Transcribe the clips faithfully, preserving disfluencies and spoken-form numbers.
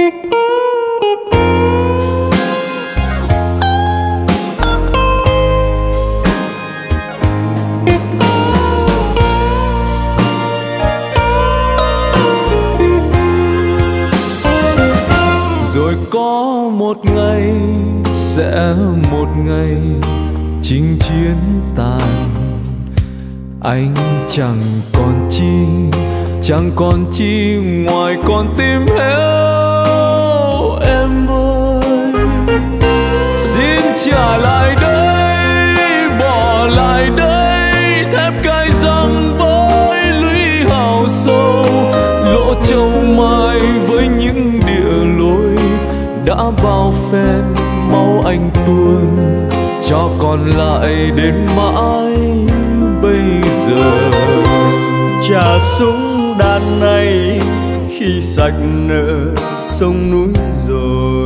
Rồi có một ngày, sẽ một ngày chinh chiến tàn, anh chẳng còn chi, chẳng còn chi ngoài con tim héo. Em ơi, xin trả lại đây, bỏ lại đây thép gai răng với lũy hào sâu, lỗ châu mai với những địa lối đã bao phen máu anh tuôn, cho còn lại đến mãi bây giờ. Trả súng đạn này khi sạch nợ sông núi rồi,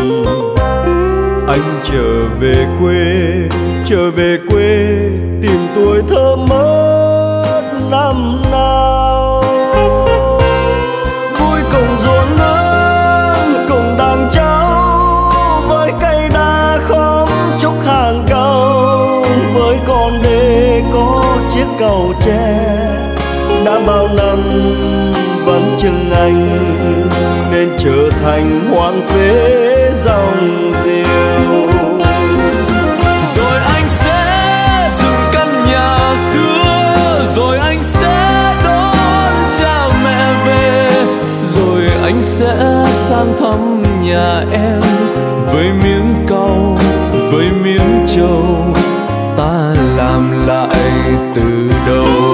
anh trở về quê, trở về quê tìm tuổi thơ mất năm nào. Vui cùng ruộng nắng, cùng đàn cháu, với cây đa khóm trúc hàng cao, với con đê có chiếc cầu tre đã bao năm vắng chân anh, nên trở thành hoang phế dòng diều. Rồi anh sẽ dựng căn nhà xưa, rồi anh sẽ đón cha mẹ về, rồi anh sẽ sang thăm nhà em với miếng cau, với miếng trầu, ta làm lại từ đầu.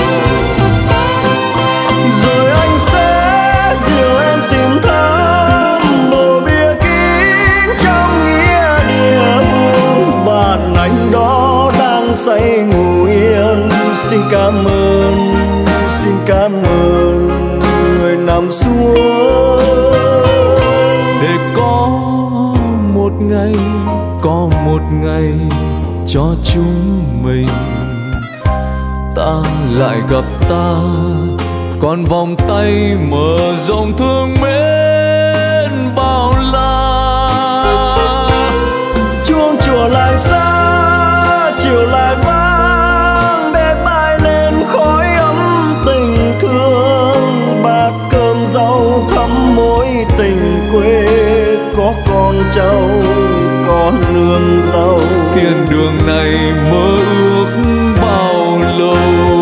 Rồi anh sẽ dìu em tìm thăm mộ bia kín trong nghĩa địa buồn, bạn anh đó đang say ngủ yên. Xin cảm ơn, xin cảm ơn người nằm xuống. Để có một ngày, có một ngày cho chúng mình, ta lại gặp ta, còn vòng tay mở rộng thương mến bao la. Chuông chùa lại xa, chiều lại vang, bếp bay lên khói ấm tình thương, bát cơm rau thắm mối tình quê, có con cháu, có nương dâu. Thiên đường này mơ ước bao lâu.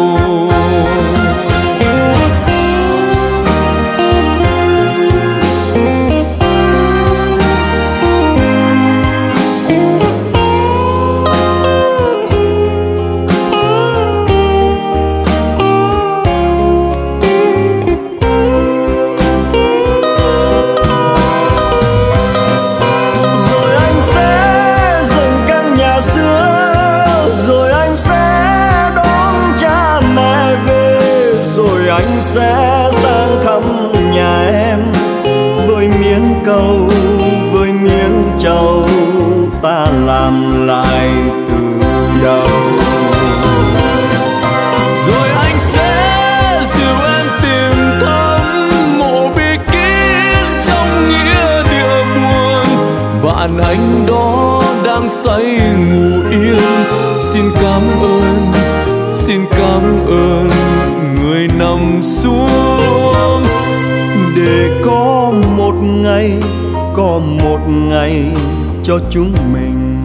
Anh sẽ sang thăm nhà em với miếng câu, với miếng trầu, ta làm lại từ đầu. Rồi anh sẽ dìu em tìm thăm mộ bia kín trong nghĩa địa buồn, bạn anh đó đang say ngủ yên. Xin cảm ơn, xin cảm ơn người nằm xuống. Để có một ngày, có một ngày cho chúng mình,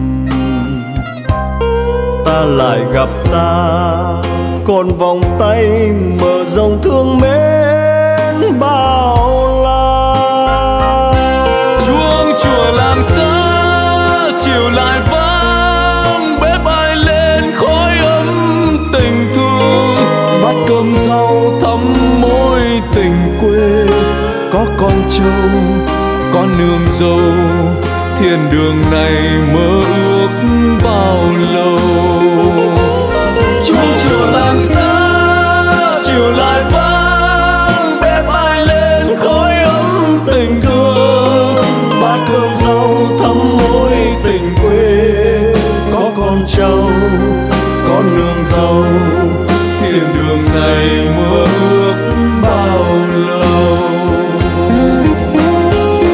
ta lại gặp ta, còn vòng tay mở rộng thương mến bao la. Chuông chùa làng xa, chiều lại vang, bếp ai lên khói ấm tình thương, bát cơm rau thắm mối tình quê, có con trâu, có nương dâu. Thiên đường này mơ ước bao lâu. Chuông chùa làng xa, chiều lại vang, bếp ai lên khói ấm tình thương, bát cơm rau thắm mối tình quê, có con trâu, có nương dâu. Thiên đường này mơ ước bao lâu.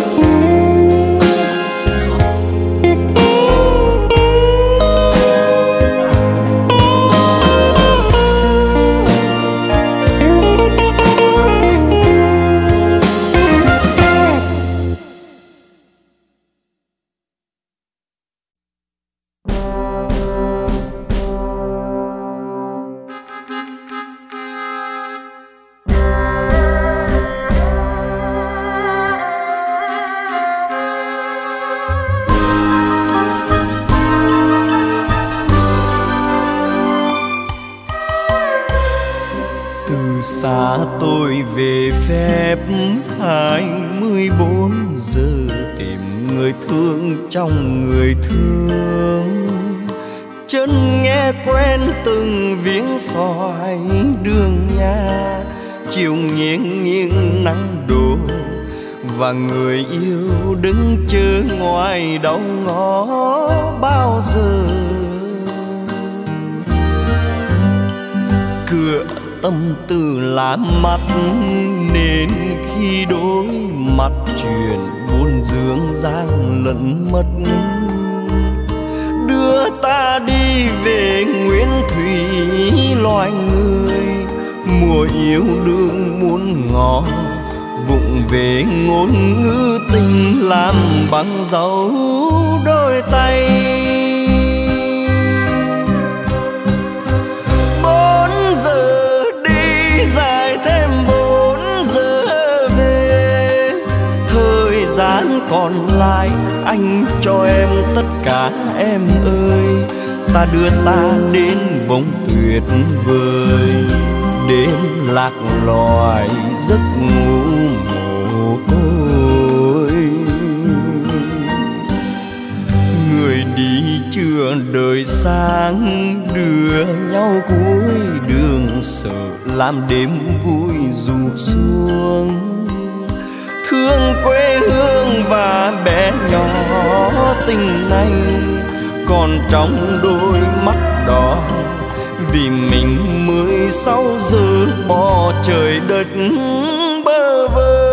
hai mươi bốn giờ tìm người thương trong người thương. Chân nghe quen từng viếng xoài đường nhà, chiều nghiêng nghiêng nắng đổ và người yêu đứng chờ ngoài đầu ngõ bao giờ. Cửa tâm tư làm mắt nên khi đối mặt chuyện buồn dương giang lẫn mất. Đưa ta đi về nguyên thủy loài người, mùa yêu đương muôn ngõ vụng về ngôn ngữ tình làm bằng dấu đôi tay. Bốn giờ đi dài thêm bốn giờ về, thời gian còn lại anh cho em tất cả em ơi. Ta đưa ta đến vùng tuyệt vời, đêm lạc loài giấc ngủ mồ côi. Người đi chưa đời sáng, đưa nhau cuối đường sợ làm đêm vui ru xuống. Thương quê hương và bé nhỏ tình này còn trong đôi mắt đỏ, vì mình mười sáu giờ bỏ trời đất bơ vơ.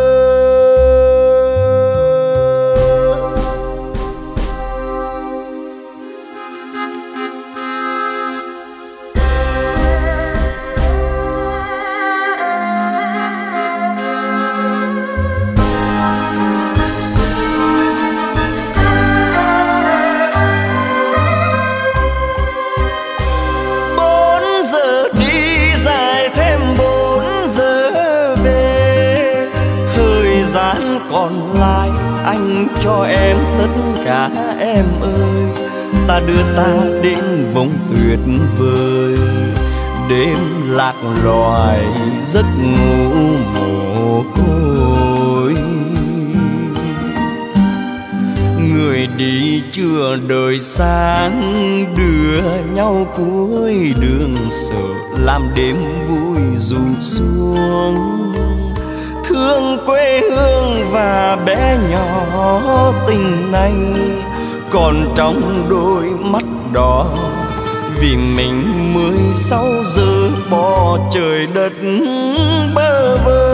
Còn lại anh cho em tất cả em ơi. Ta đưa ta đến vùng tuyệt vời, đêm lạc loài giấc ngủ mồ côi. Người đi chưa đời sáng, đưa nhau cuối đường sợ làm đêm vui ru xuống. Thương quê hương và bé nhỏ tình này còn trong đôi mắt đỏ, vì mình mười sáu giờ bỏ trời đất bơ vơ.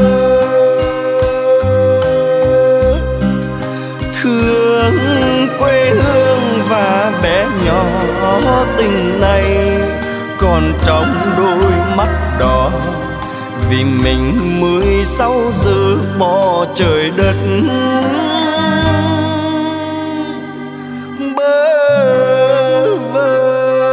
Thương quê hương và bé nhỏ tình này còn trong đôi mắt đỏ, vì mình mười sáu giờ bỏ trời đất bơ vơ.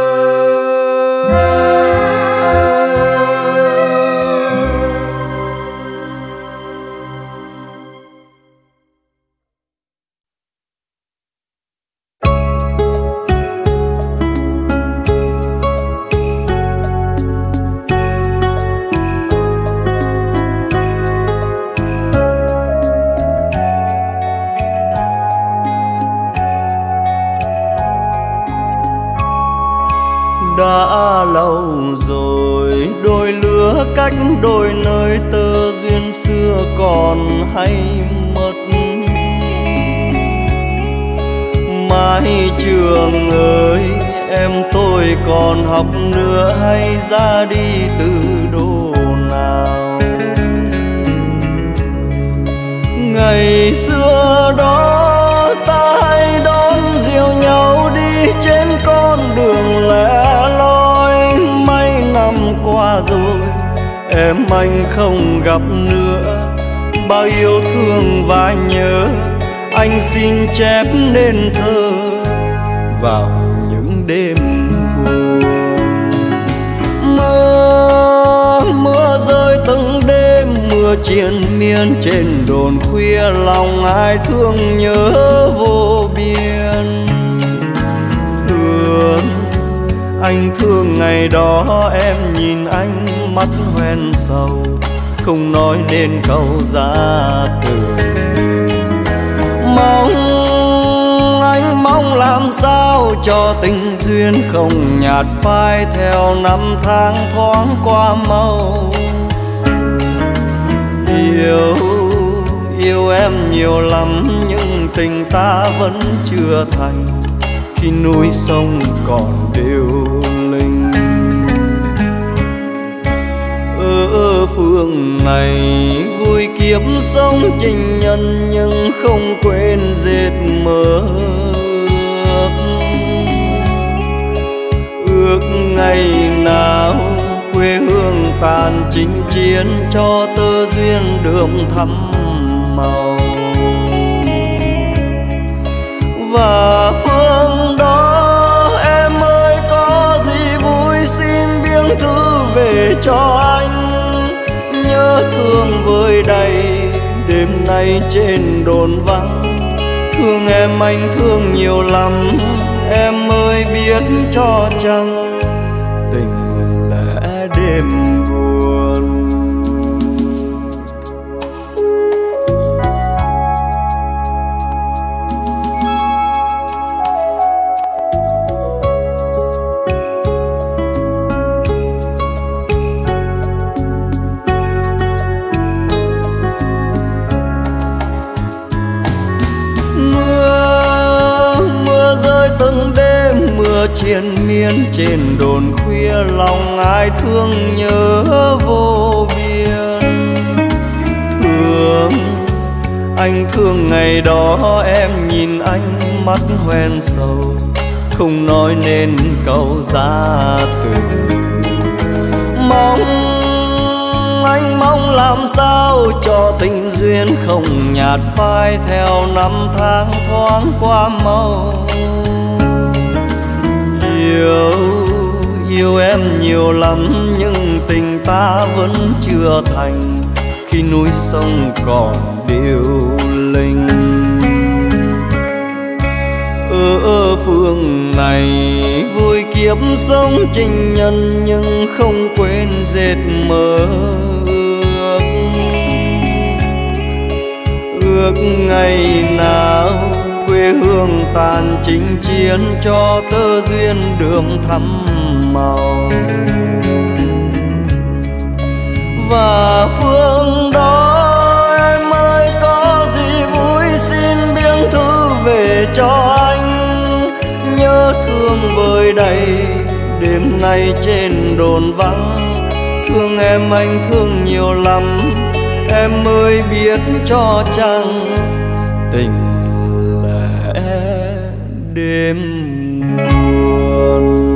Đã lâu rồi đôi lứa cách đôi nơi, tơ duyên xưa còn hay mất. Mái trường ơi em tôi còn học nữa, hay ra đi từ đô nào. Ngày xưa đó ta hay đón diều nhau đi trên con đường lẻ loi. Mấy năm qua rồi em anh không gặp nữa, bao yêu thương và nhớ anh xin chép nên thơ vào những đêm buồn. Mưa mưa rơi từng đêm, mưa triền miên trên đồn khuya, lòng ai thương nhớ vô biên. Thương anh thương ngày đó em nhìn anh mắt hoen sầu, không nói nên câu ra từ. sao cho tình duyên không nhạt phai theo năm tháng thoáng qua mau. Yêu, yêu em nhiều lắm nhưng tình ta vẫn chưa thành, khi núi sông còn điêu linh. Ở phương này vui kiếp sống tình nhân nhưng không quên dệt mơ ước. Ước ngày nào quê hương tàn chinh chiến cho tơ duyên đượm thắm màu. Và phương đó em ơi có gì vui xin biếng thư về cho anh. Nhớ thương vơi đầy đêm nay trên đồn vắng. Thương em anh thương nhiều lắm em ơi biết cho chăng tình lẽ đêm buồn. Triền miên trên đồn khuya lòng ai thương nhớ vô biên. Thương anh thương ngày đó em nhìn anh mắt hoen sầu, không nói nên câu ra từ. Mong anh mong làm sao cho tình duyên không nhạt phai theo năm tháng thoáng qua mau. Yêu, yêu em nhiều lắm nhưng tình ta vẫn chưa thành, khi núi sông còn điêu linh. Ở, ở phương này vui kiếp sống tình nhân nhưng không quên dệt mơ ước. Ước ngày nào quê hương tàn chinh chiến cho tơ duyên đượm thắm màu. Và phương đó em ơi có gì vui xin biếng thư về cho anh. Nhớ thương vơi đầy đêm nay trên đồn vắng. Thương em anh thương nhiều lắm em ơi biết cho chăng tình đêm buồn.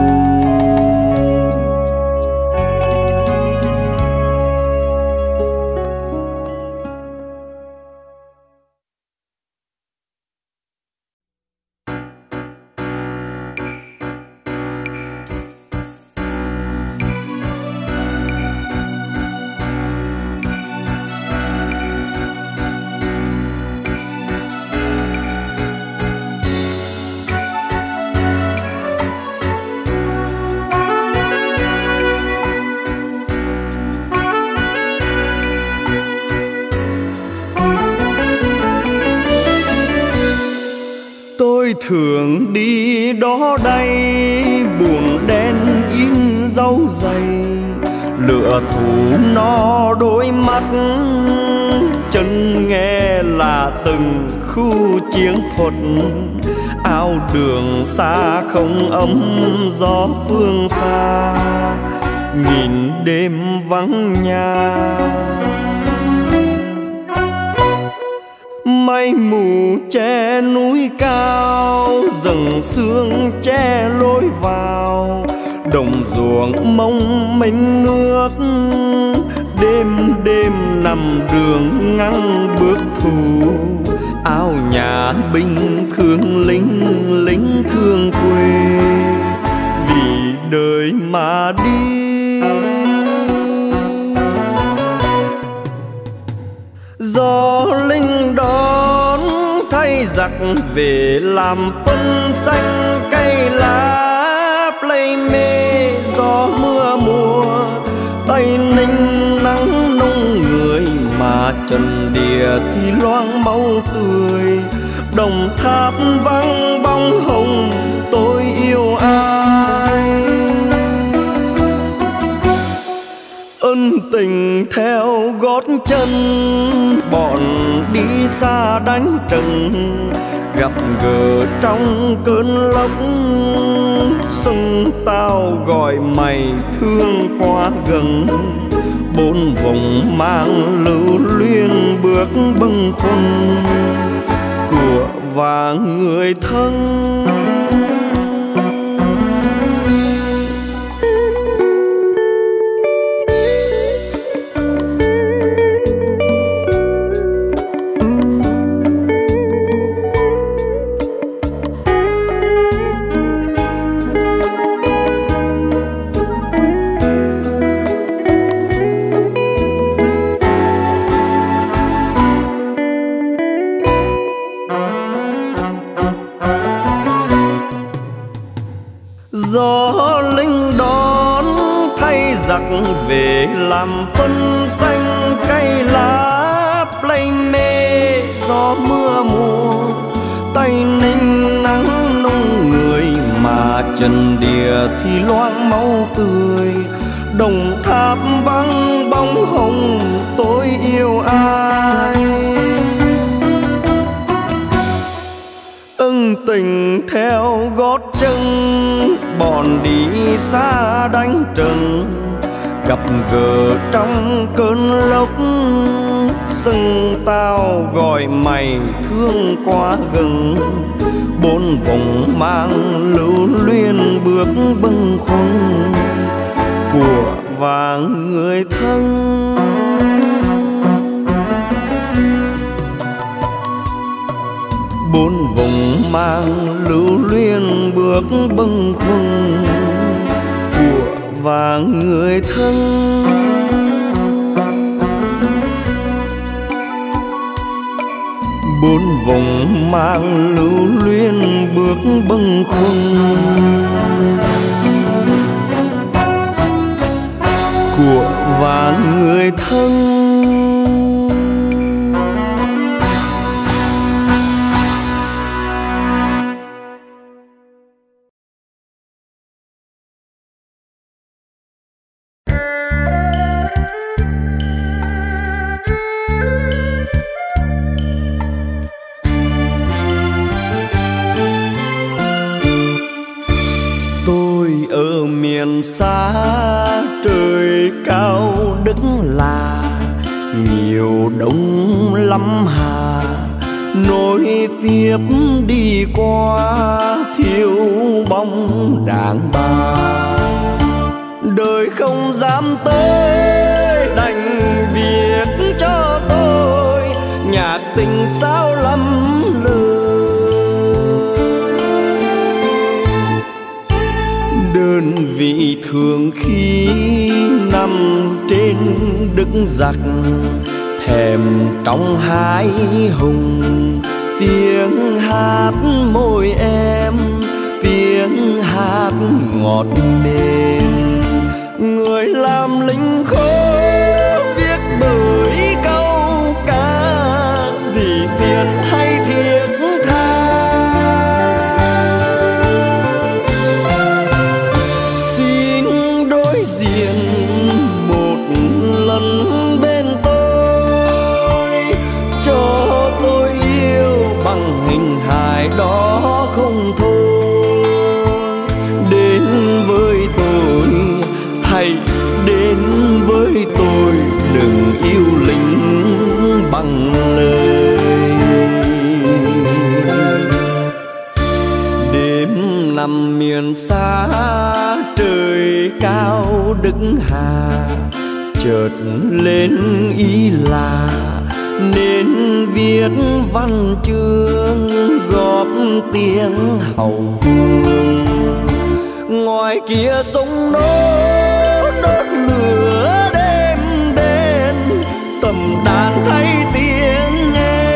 Thường đi đó đây buồn đen in dấu dày, lửa thủ nó đôi mắt chân nghe là từng khu chiến thuật. Áo đường xa không ấm gió phương xa, nhìn đêm vắng nhà. Mây mù che núi cao, rừng sương che lối vào, đồng ruộng mong mênh nước. Đêm đêm nằm đường ngăn bước thù, áo nhà binh thương lính, lính thương quê, vì đời mà đi. Gió linh đón thay giặc về làm phân xanh cây lá plei mê. Gió mưa mùa Tây Ninh nắng nung người, mà trần địa thì loang máu tươi. Đồng Tháp vắng bóng hồng tôi yêu ai. Ân tình theo gót chân bọn đi xa đánh trận, gặp gỡ trong cơn lốc sông tao gọi mày thương quá gần. Bốn vùng mang lưu luyến bước bâng khuâng của và người thân. Gió linh đón thay giặc về làm phân xanh cây lá play mê. Gió mưa mùa tay ninh nắng nung người, mà trần địa thì loang máu tươi. Đồng Tháp vắng bóng hồng tôi yêu ai. Ân tình theo gót chân bọn đi xa đánh trận, gặp gỡ trong cơn lốc sông tao gọi mày thương quá gần. Bốn vùng mang lưu luyến bước bâng khuâng của và người thân. Bốn vùng mang lưu luyến bước bâng khuâng của và người thân. Bốn vùng mang lưu luyến bước bâng khuâng của và người thân. Ở miền xa trời cao Đức là nhiều đông lắm hà, nối tiếp đi qua thiếu bóng đàn bà. Đời không dám tới đành viết cho tôi nhạc tình sao lắm lời. Đơn vị thường khi nằm trên đức giặc, thèm trong hái hùng. Tiếng hát môi em, tiếng hát ngọt mềm. Người làm lính khô viết bởi câu ca, vì tiền hay thiết tha. Xin đối diện một lần bên tôi, cho tôi yêu bằng hình hài đó không thôi. Đến với tôi, hãy đến với tôi, đừng yêu lính bằng lời. Đêm nằm miền xa trời cao Đức Hà, chợt lên ý là nên viết văn chương góp tiếng hậu phương. Ngoài kia sông nô đốt lửa đêm đến, tầm đàn thay tiếng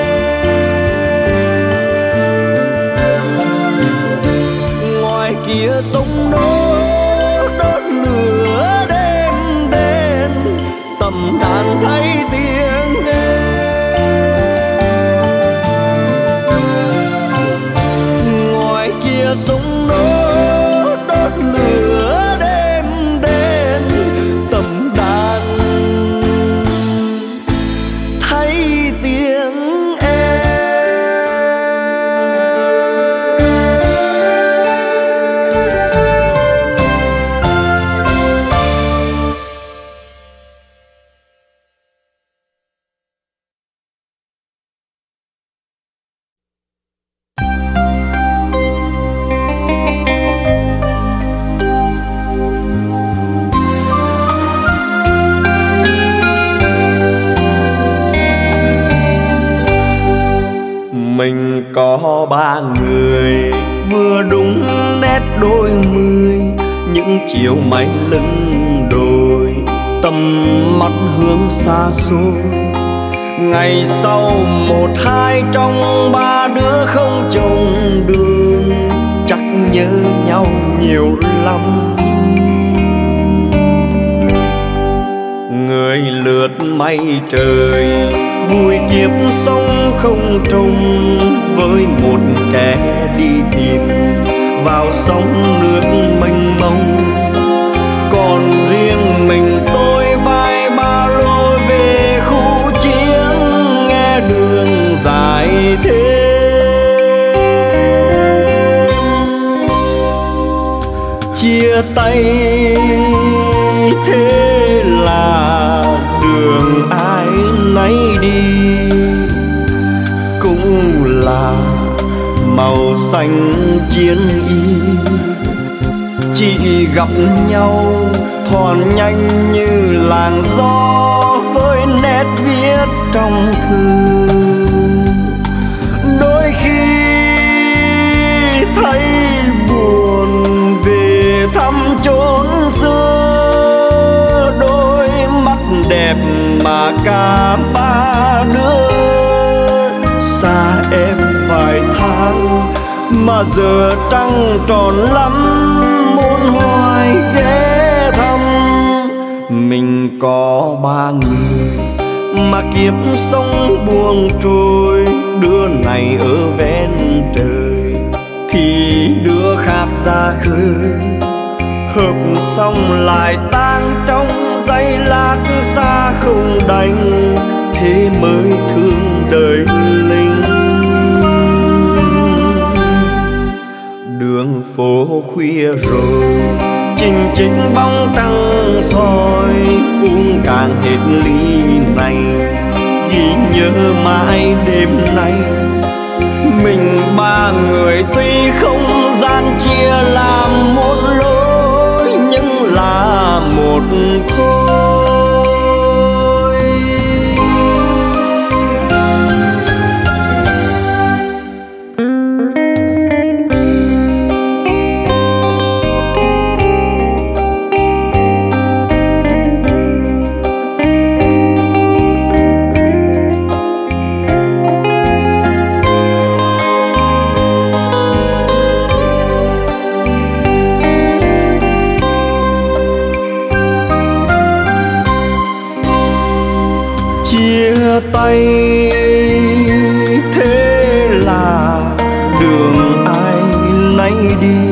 em. Ngoài kia sông nô đốt lửa đêm đến, tầm đàn thay tiếng em. có ba người, vừa đúng nét đôi mươi, những chiều mây lưng đồi, tầm mắt hướng xa xôi. Ngày sau một hai trong ba đứa không chồng đường, chắc nhớ nhau nhiều lắm. Người lướt mây trời, vui kiếp sống không trông, với một kẻ đi tìm vào sông nước mênh mông. Còn riêng mình tôi vai ba lô về khu chiến, nghe đường dài thêm. Chia tay thế là đường ai nấy đi, cũng là màu xanh chiến y. Chỉ gặp nhau thoáng nhanh như làn gió, với nét viết trong thư. Đôi khi thấy buồn về thăm chốn xưa, đôi mắt đẹp mà cả ba đứa xa em vài tháng, mà giờ trăng tròn lắm muốn hoài ghé thăm. Mình có ba người mà kiếp sống buông trôi, đứa này ở ven trời thì đứa khác ra khơi. Hợp xong lại tan trong giây lát xa không đành, thế mới thương đời linh. Đường phố khuya rồi, chình chịch bóng trăng soi, uống càng hết ly này, ghi nhớ mãi đêm nay. Mình ba người tuy không gian chia làm một lối, nhưng là một thôi. Tay thế là đường ai nấy đi,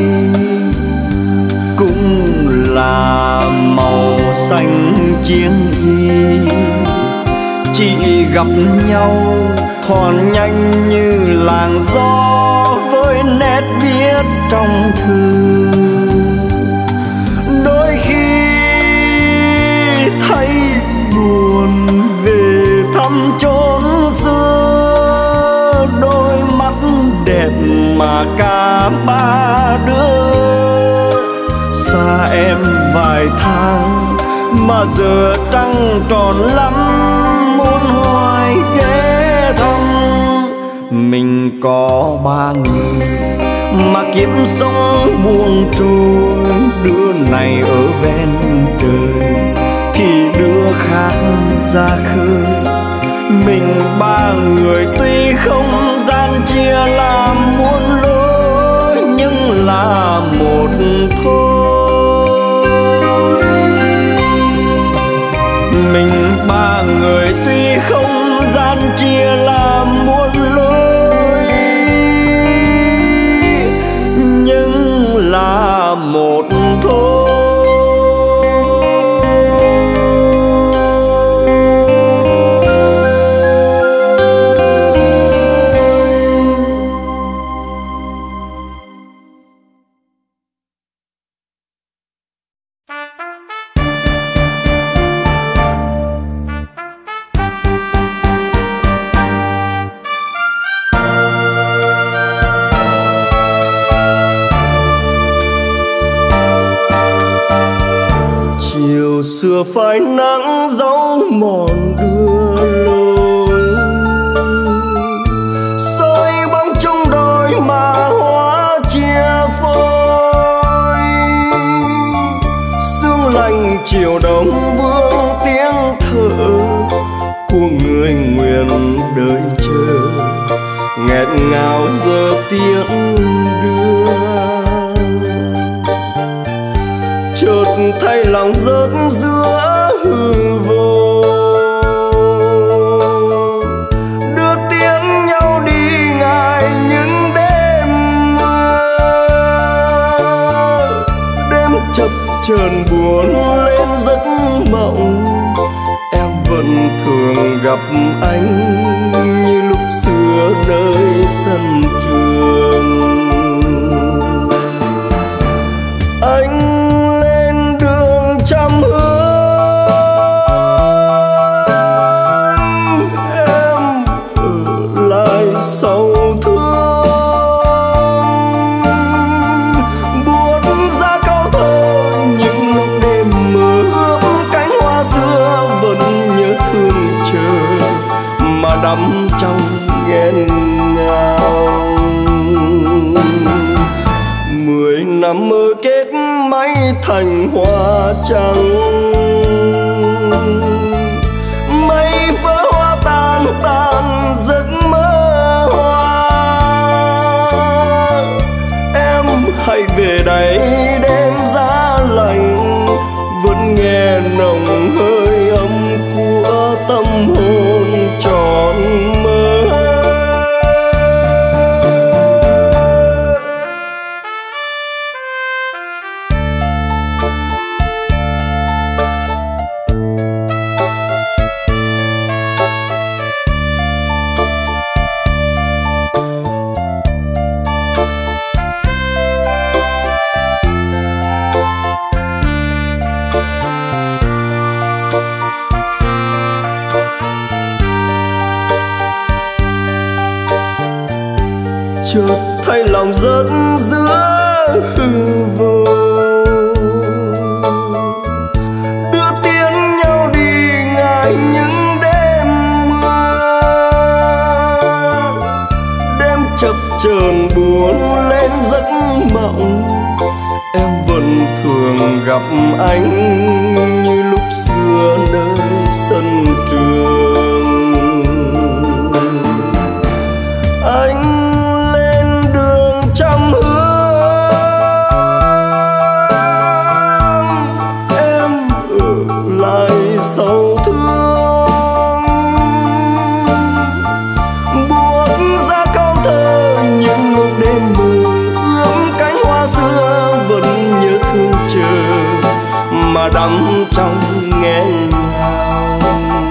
cũng là màu xanh chiến y. Chỉ gặp nhau thoáng nhanh như làn gió, với nét viết trong thư. Đôi khi thấy buồn về thăm chốn xưa, đôi mắt đẹp mà cả ba đứa xa em vài tháng, mà giờ trăng tròn lắm muốn hoài ghé thăm. Mình có ba người mà kiếp sống buông trôi, đứa này ở ven trời thì đứa khác ra khơi. Mình ba người tuy không gian chia làm muôn lối, nhưng là một thôi. Mình ba người tuy không gian chia làm muôn lối, nhưng là một thôi. Xưa phai nắng dấu mòn đưa lối, soi bóng trong chiều đông vương tiếng thở của người nguyện đợi chờ, nghẹn ngào giờ tiếng đưa. Chợt thay lòng rớt giữa hư vô, đưa tiễn nhau đi ngại những đêm mưa. Đêm chập chờn buồn lên giấc mộng, em vẫn thường gặp anh như lúc xưa nơi sân trường. Anh lên đường trăm hướng, em ở lại sầu thương. Buốt ra câu thơ những lúc đêm mơ ước cánh hoa xưa, vẫn nhớ thương chờ mà đắm trong nghẹn ngào. Mười năm mơ kết mãi thành hoa trắng, mây vỡ hoa tan tan giấc mơ hoa. Em hãy về đây đêm giá lạnh, vẫn nghe nồng hơi ấm của tâm hồn tròn mơ. Chợt thay lòng rớt giữa hư vô, đưa tiễn nhau đi ngại những đêm mưa. Đêm chập chờn buồn lên giấc mộng, em vẫn thường gặp anh như lúc xưa nơi sân trường. Anh trăm hướng, em ở lại sầu thương. Buốt ra câu thơ những lúc đêm mơ ươm cánh hoa xưa, vẫn nhớ thương chờ mà đắm trong nghẹn ngào.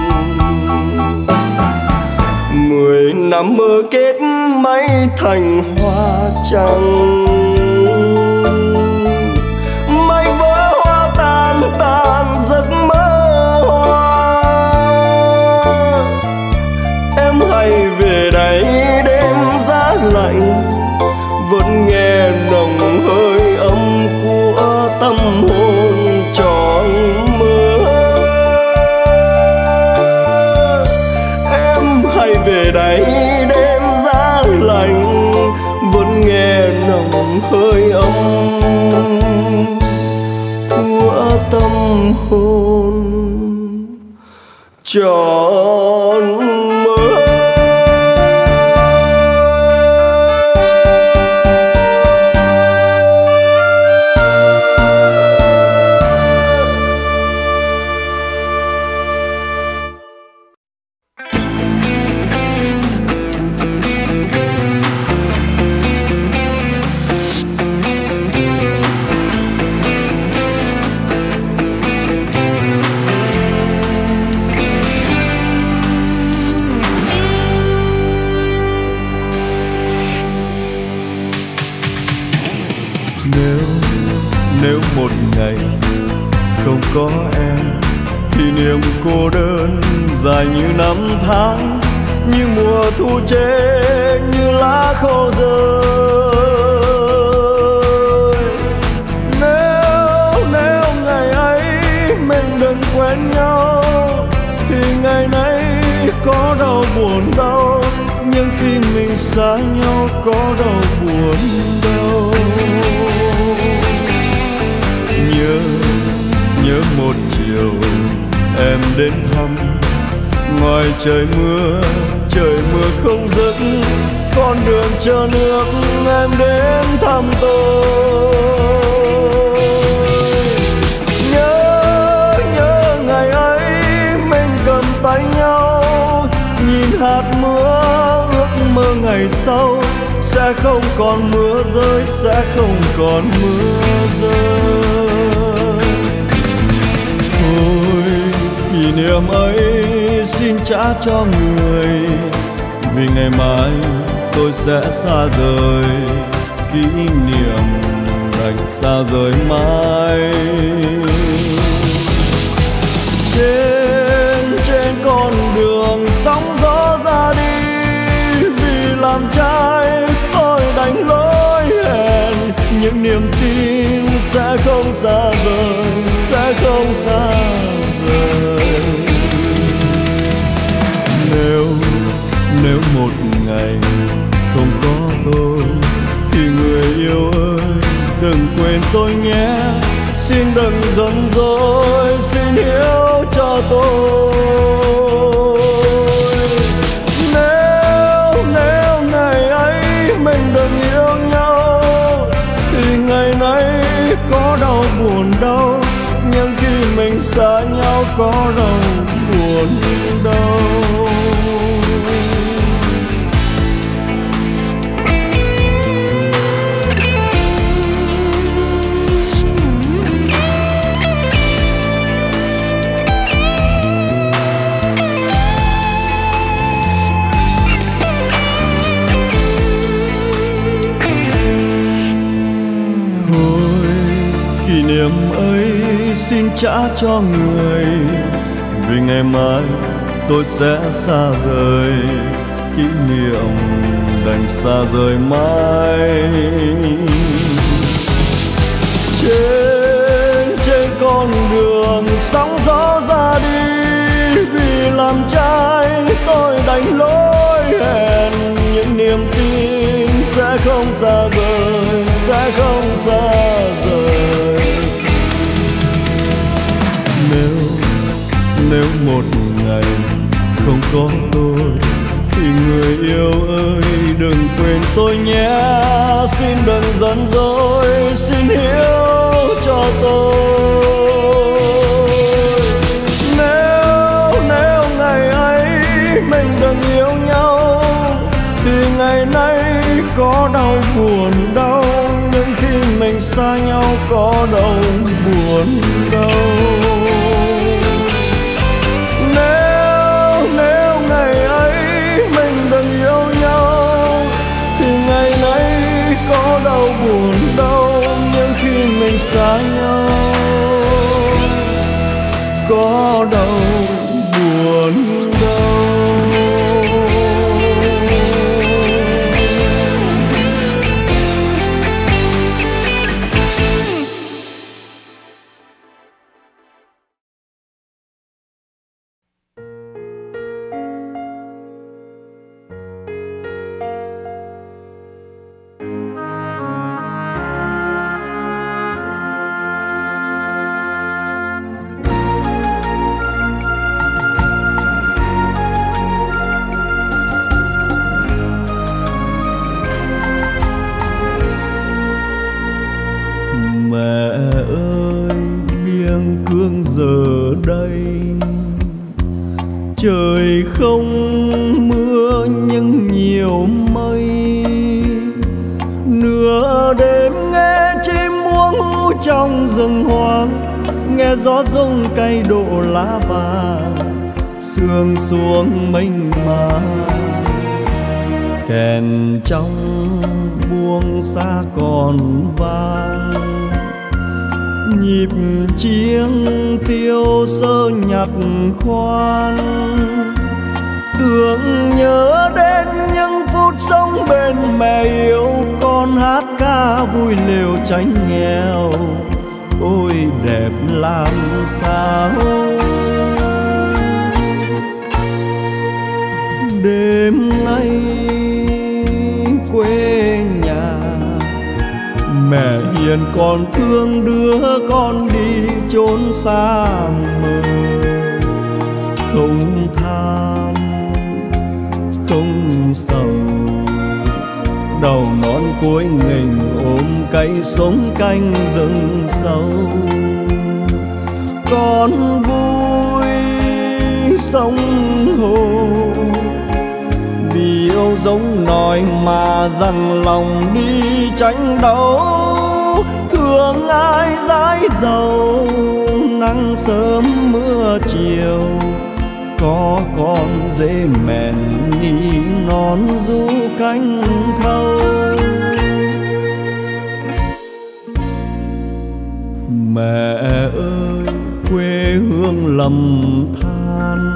Mười năm mơ kết mây thành hoa trắng, mây vỡ hoa tan tan giấc mơ hoa. Em hãy về đây đêm giá lạnh, vẫn nghe nồng hơi ấm của tâm hồn tròn mơ. Em hãy về đây đêm giá lạnh, vẫn nghe nồng hơi ấm của tâm hồn tròn mơ. Nếu một ngày không có em thì niềm cô đơn dài như năm tháng, như mùa thu chết như lá khô rơi. Nếu nếu ngày ấy mình đừng quen nhau thì ngày nay có đau buồn đâu, nhưng khi mình xa nhau có đau buồn đâu. Nhớ nhớ một chiều em đến thăm. Ngoài trời mưa, trời mưa không dứt, con đường chờ nước em đến thăm tôi. Nhớ, nhớ ngày ấy mình cầm tay nhau, nhìn hạt mưa ước mơ ngày sau sẽ không còn mưa rơi, sẽ không còn mưa rơi. Thôi kỷ niệm ấy xin trả cho người, vì ngày mai tôi sẽ xa rời. Kỷ niệm đành xa rời mãi. Trên trên con đường sóng gió ra đi, vì làm trai tôi đánh lối hẹn. Những niềm tin sẽ không xa rời, sẽ không xa rời. Nếu nếu một ngày không có tôi thì người yêu ơi đừng quên tôi nhé. Xin đừng giận dỗi, xin hiểu cho tôi. Nếu nếu ngày ấy mình đừng yêu nhau thì ngày nay có đau buồn đâu. Nhưng khi mình xa nhau có đau buồn đâu. Kỷ niệm ấy xin trả cho người, vì ngày mai tôi sẽ xa rời. Kỷ niệm đành xa rời mãi. Trên trên con đường sóng gió ra đi, vì làm trai tôi đánh lối hẹn. Những niềm tin sẽ không xa rời, sẽ không xa rời. Nếu nếu một ngày không có tôi thì người yêu ơi đừng quên tôi nhé. Xin đừng giận dỗi, xin hiểu cho tôi. Nếu nếu ngày ấy mình đừng yêu nhau thì ngày nay có đau buồn đâu. Nhưng khi mình xa nhau có đau buồn đâu. Nếu nếu ngày ấy mình đừng yêu nhau thì ngày nay có đau buồn đâu. Nhưng khi mình xa nhau có đau buồn đâu. Trời không mưa nhưng nhiều mây. Nửa đêm nghe chim muông hú trong rừng hoang, nghe gió rung cay độ lá vàng. Sương xuống mênh mang, khen trong buông xa còn vang. Nhịp chiêng tiêu sơ nhặt khoan, tưởng nhớ đến những phút sống bên mẹ yêu. Con hát ca vui lều tránh nghèo, ôi đẹp làm sao. Đêm nay quê nhà mẹ hiền nguyện còn thương đứa con đi chốn xa mờ. Không than không sầu, đầu nón cuối nghềnh ôm cây sống canh rừng sâu. Con vui sống hồ vì yêu giống nòi mà dằn lòng đi tranh đấu. Thương ai dãi dầu nắng sớm mưa chiều, có con dễ mèn ní non du cánh thâu. Mẹ ơi quê hương lầm than,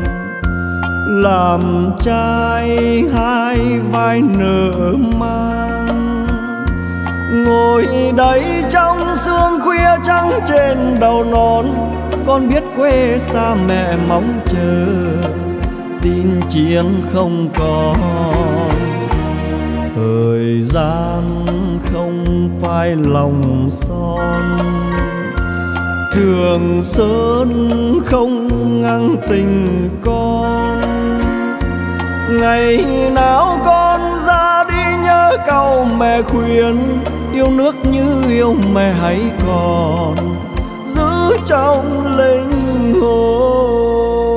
làm trai hai vai nở mang. Ngồi đây trong sương khuya trắng trên đầu nón, con biết quê xa mẹ mong chờ tin chiến không còn. Thời gian không phai lòng son, Trường Sơn không ngăn tình con. Ngày nào con ra đi nhớ câu mẹ khuyên, yêu nước như yêu mẹ hãy còn giữ trong linh hồn.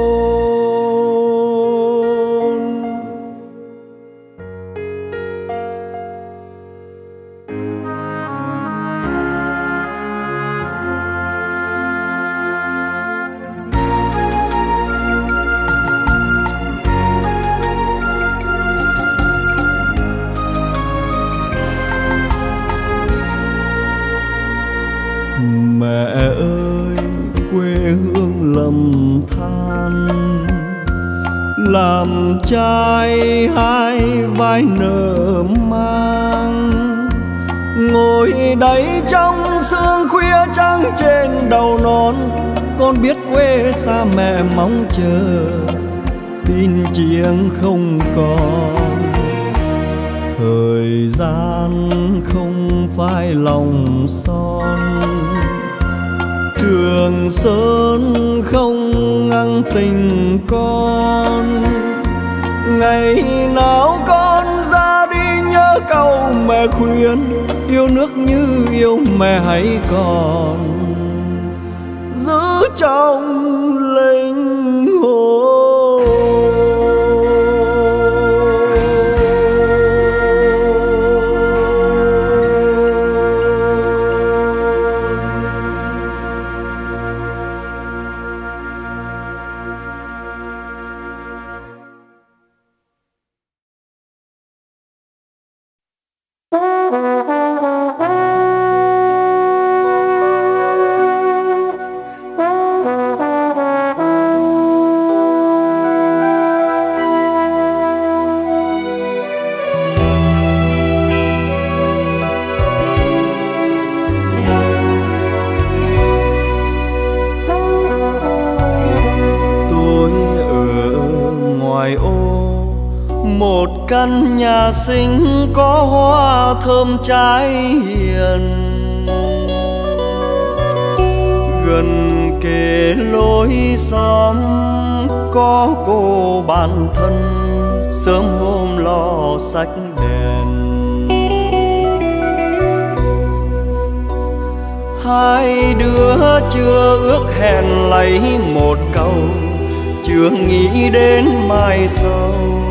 Mẹ ơi quê hương lầm than, làm trai hai vai nở mang. Ngồi đây trong sương khuya trắng trên đầu nón, con biết quê xa mẹ mong chờ tin chiến không còn. Thời gian không phai lòng son, Trường Sơn không ngăn tình con. Ngày nào con ra đi nhớ câu mẹ khuyên, yêu nước như yêu mẹ hãy còn giữ trong linh hồn. Căn nhà xinh có hoa thơm trái hiền, gần kề lối xóm có cô bạn thân, sớm hôm lo sách đèn. Hai đứa chưa ước hẹn lấy một câu, chưa nghĩ đến mai sau.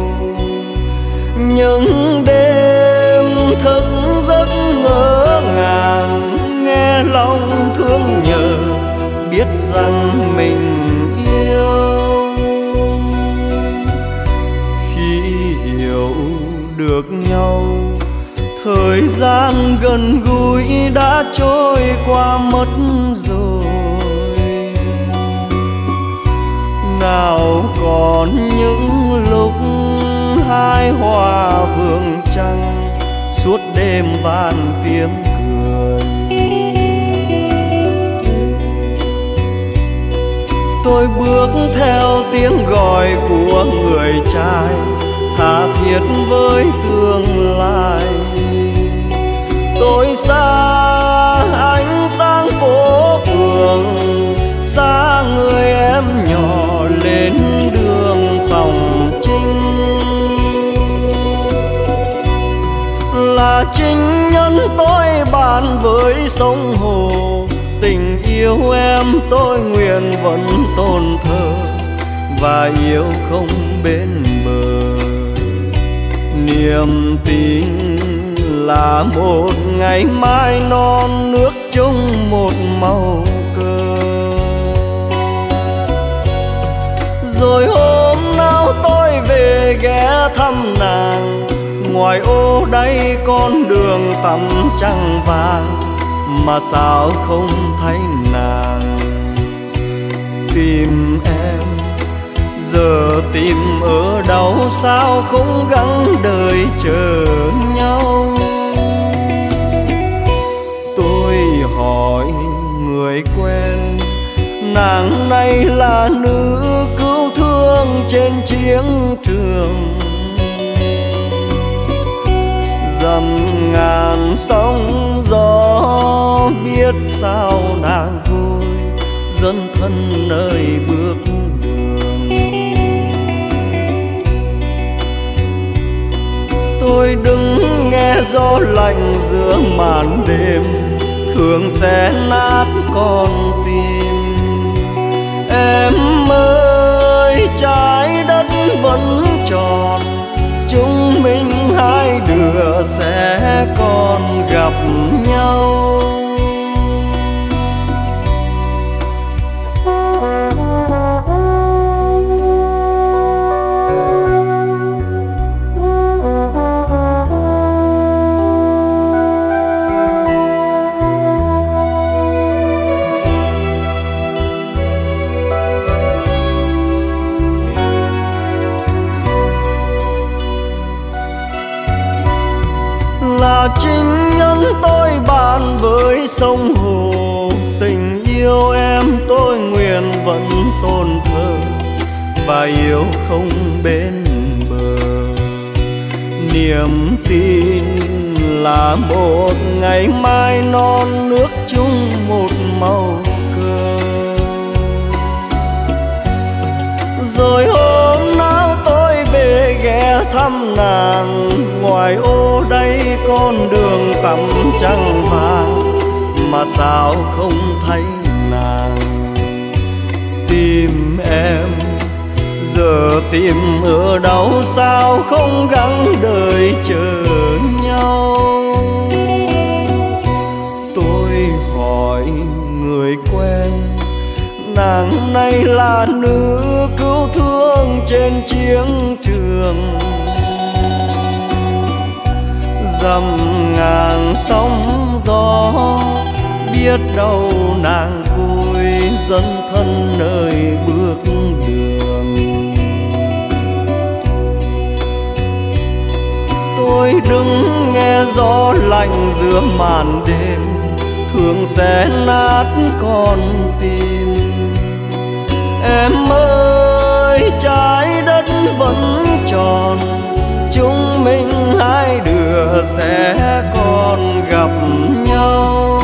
Những đêm thức giấc ngỡ ngàng, nghe lòng thương nhớ biết rằng mình yêu. Khi hiểu được nhau, thời gian gần gũi đã trôi qua mất rồi. Nào còn những lúc hai hoa vườn trăng, suốt đêm vang tiếng cười. Tôi bước theo tiếng gọi của người trai, tha thiết với tương lai. Tôi xa xa người em nhỏ lên đường tòng chinh. Là chính nhân tôi bàn với sông hồ, tình yêu em tôi nguyện vẫn tôn thờ và yêu không bên bờ. Niềm tin là một ngày mai non nước chung một màu cờ. Rồi hôm nào tôi về ghé thăm nàng, ngoài ô đây con đường tắm trăng vàng, mà sao không thấy nàng. Tìm em giờ tìm ở đâu, sao không gắng đời chờ nhau. Tôi hỏi người quen, nàng này là nữ cứu thương trên chiến trường. Dầm ngàn sóng gió biết sao nàng vui, dân thân nơi bước đường. Tôi đứng nghe gió lạnh giữa màn đêm, thường sẽ nát con tim. Em ơi trái đất vẫn tròn, chúng mình hai đứa sẽ còn gặp nhau. Là chính nhân tôi bàn với sông hồ, tình yêu em tôi nguyện vẫn tôn thờ và yêu không bên bờ. Niềm tin là một ngày mai non nước chung một màu cờ. Rồi hôm nào tôi về ghé thăm nàng, ngoài ô đây con đường tắm trăng vàng, mà sao không thấy nàng. Tìm em giờ tìm ở đâu, sao không gắng đời chờ nhau. Tôi hỏi người quen, nàng này là nữ cứu thương trên chiến trường. Dầm ngàn sóng gió biết đâu nàng vui, dân thân nơi bước đường. Tôi đứng nghe gió lạnh giữa màn đêm, thường sẽ nát con tim. Em ơi trái đất vẫn tròn, chúng mình hai đứa sẽ còn gặp nhau.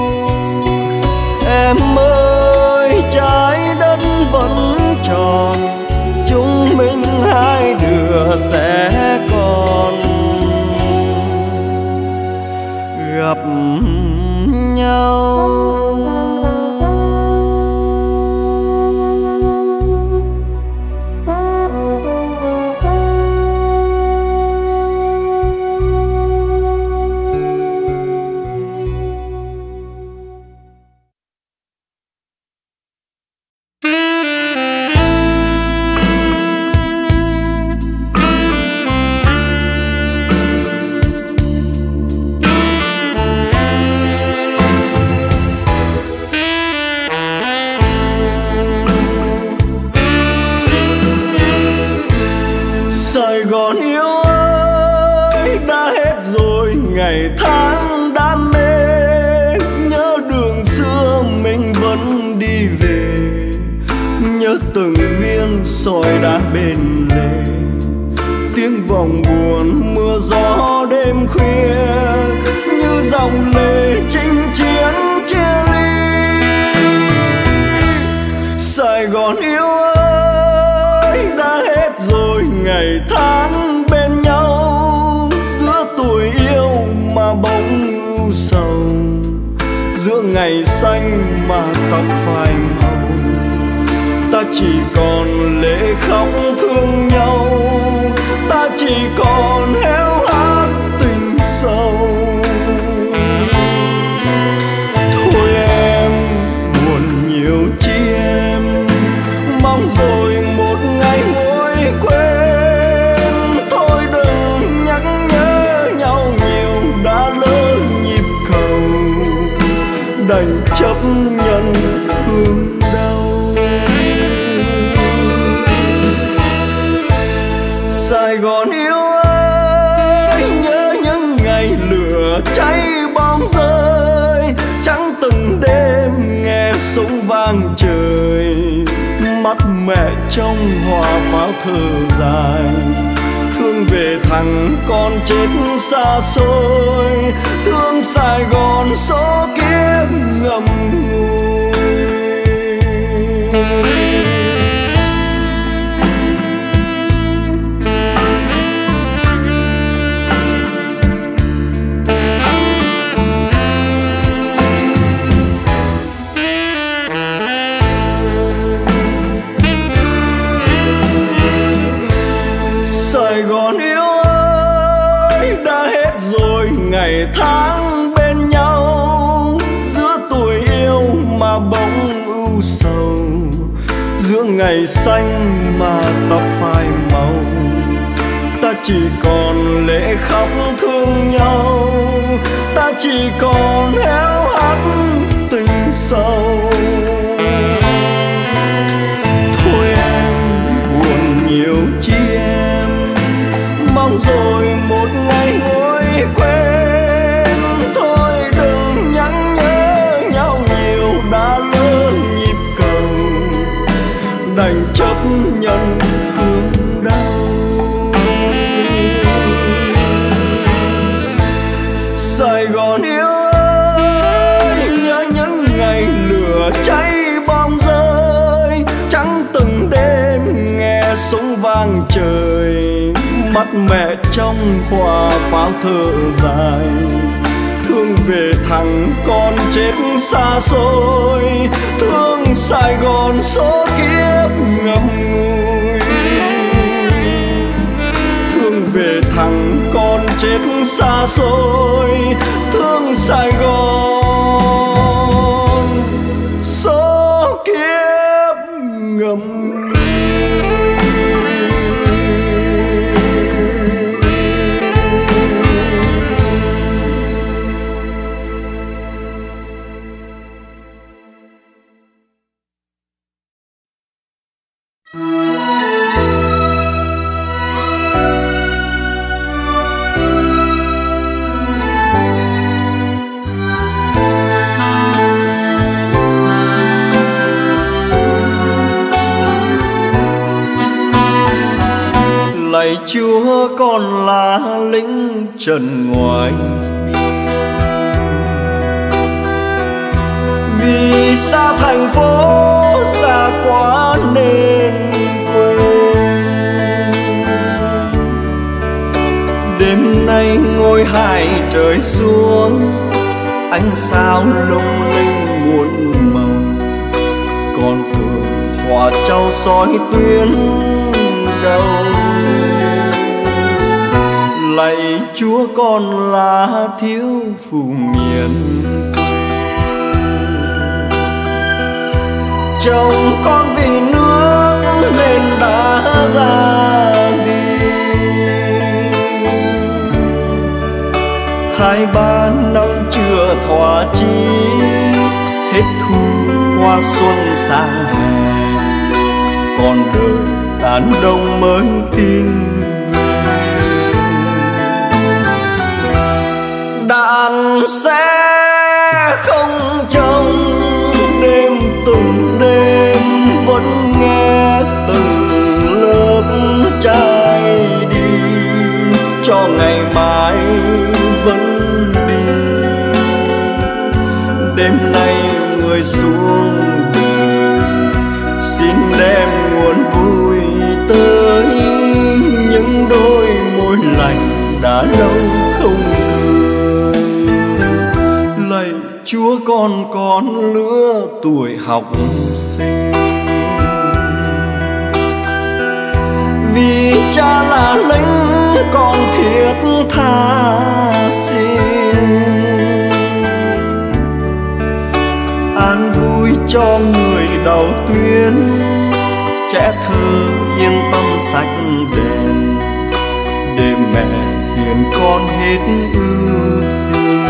Em ơi trái đất vẫn tròn, chúng mình hai đứa sẽ còn gặp nhau. Sài Gòn yêu ơi, đã hết rồi ngày tháng đam mê. Nhớ đường xưa mình vẫn đi về, nhớ từng viên sỏi đá bên lề. Tiếng vòng buồn mưa gió đêm khuya, như dòng lệ chinh chiến chia ly. ngày xanh mà tóc phai màu. Ta chỉ còn lệ khóc thương nhau, ta chỉ còn héo hát tình sâu. Thôi em buồn nhiều chi em, mong rồi một ngày nguôi quên. Thôi đừng nhắc nhớ nhau nhiều, đã lỡ nhịp cầu, đành chấp nhận thương đau. Sài Gòn yêu ơi, nhớ những ngày lửa cháy bom rơi, trắng từng đêm nghe súng vang trời. Mắt mẹ trong hoa pháo thở dài, thương về thằng con chết xa xôi, thương Sài Gòn số kiếp ngậm ngùi. Sài Gòn yêu ơi, đã hết rồi ngày tháng bên nhau. Giữa tuổi yêu mà bỗng ưu sầu, giữa ngày xanh mà tóc phai màu. Ta chỉ còn lệ khóc thương nhau, ta chỉ còn héo hắt tình sâu. Thôi em buồn nhiều chi em, mong rồi một ngày nguôi quên. Thôi đừng nhắc nhớ nhau nhiều, đã lỡ nhịp cầu, đành chấp nhận thương đau. Sài Gòn yêu ơi, nhớ những ngày lửa cháy bom rơi, trắng từng đêm nghe súng vang trời. Mắt mẹ trong hoa pháo thở dài, thương về thằng con chết xa xôi, thương Sài Gòn số kiếp ngậm ngùi. Thương về thằng con chết xa xôi, thương Sài Gòn số kiếp ngậm ngùi. Lạy Chúa, con là lính trần ngoài biên, vì xa thành phố xa quá nên quên. Đêm nay ngôi hai trời xuống, ánh sao lung linh muôn màu, con thường hòa trao soi tuyến đầu. Lạy Chúa, con là thiếu phụ miền quê, chồng con vì nước nên đã ra đi. Hai ba năm chưa thỏa chí, hết thu qua xuân sang hè, còn đời tàn đông mới tin về. Đàn sẽ không trông đêm từng đêm, vẫn nghe từng lớp trai đi, cho ngày mai vẫn đi. Đêm nay người xuống đời, xin đem nguồn vui tới những đôi môi lành đã lâu không cười. Lạy Chúa con con lứa tuổi học sinh. Vì cha là lính con thiết tha xin, an vui cho người đầu tuyến, trẻ thơ yên tâm sạch đèn, để mẹ hiền con hết ưu phiền.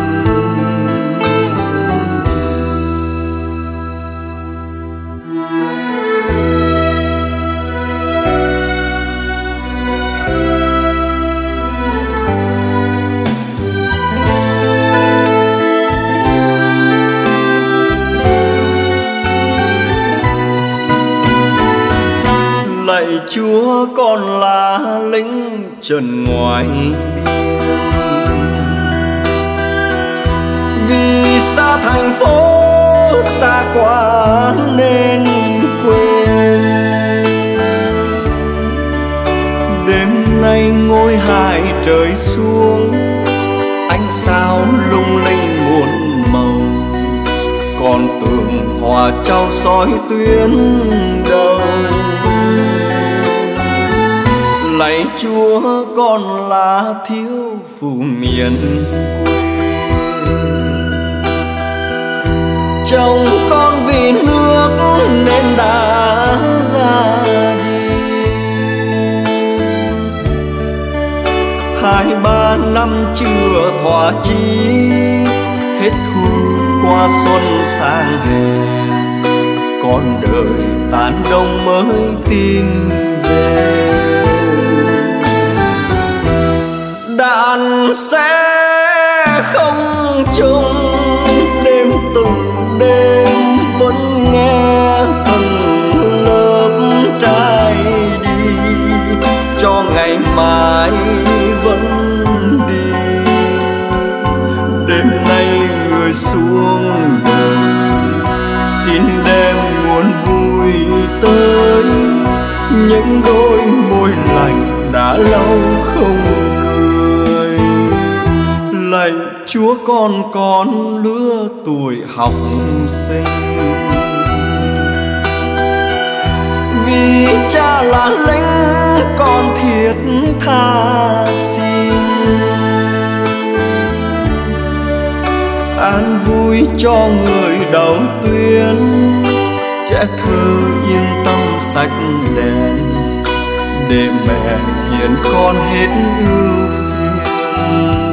Lạy Chúa con là lính trần ngoài biên, vì xa thành phố xa quá nên quên. Đêm nay ngôi hai trời xuống, ánh sao lung linh muôn màu, còn tường hòa trao soi tuyến đầu. Lạy Chúa con là thiếu phụ miền quê, chồng con vì nước nên đã ra đi. Hai ba năm chưa thỏa chí, hết thu qua xuân sang hè, con đời tàn đông mới tin về. Đàn sẽ không chung đêm từng đêm, vẫn nghe từng lớp trai đi, cho ngày mai vẫn đi. Đêm nay người xuống đời, xin đem nguồn vui tới, những đôi môi lành đã lâu không. Lạy Chúa con con lứa tuổi học sinh, vì cha là lính con thiết tha xin, an vui cho người đầu tuyến, trẻ thơ yên tâm sạch đèn, để mẹ hiền con hết ưu phiền.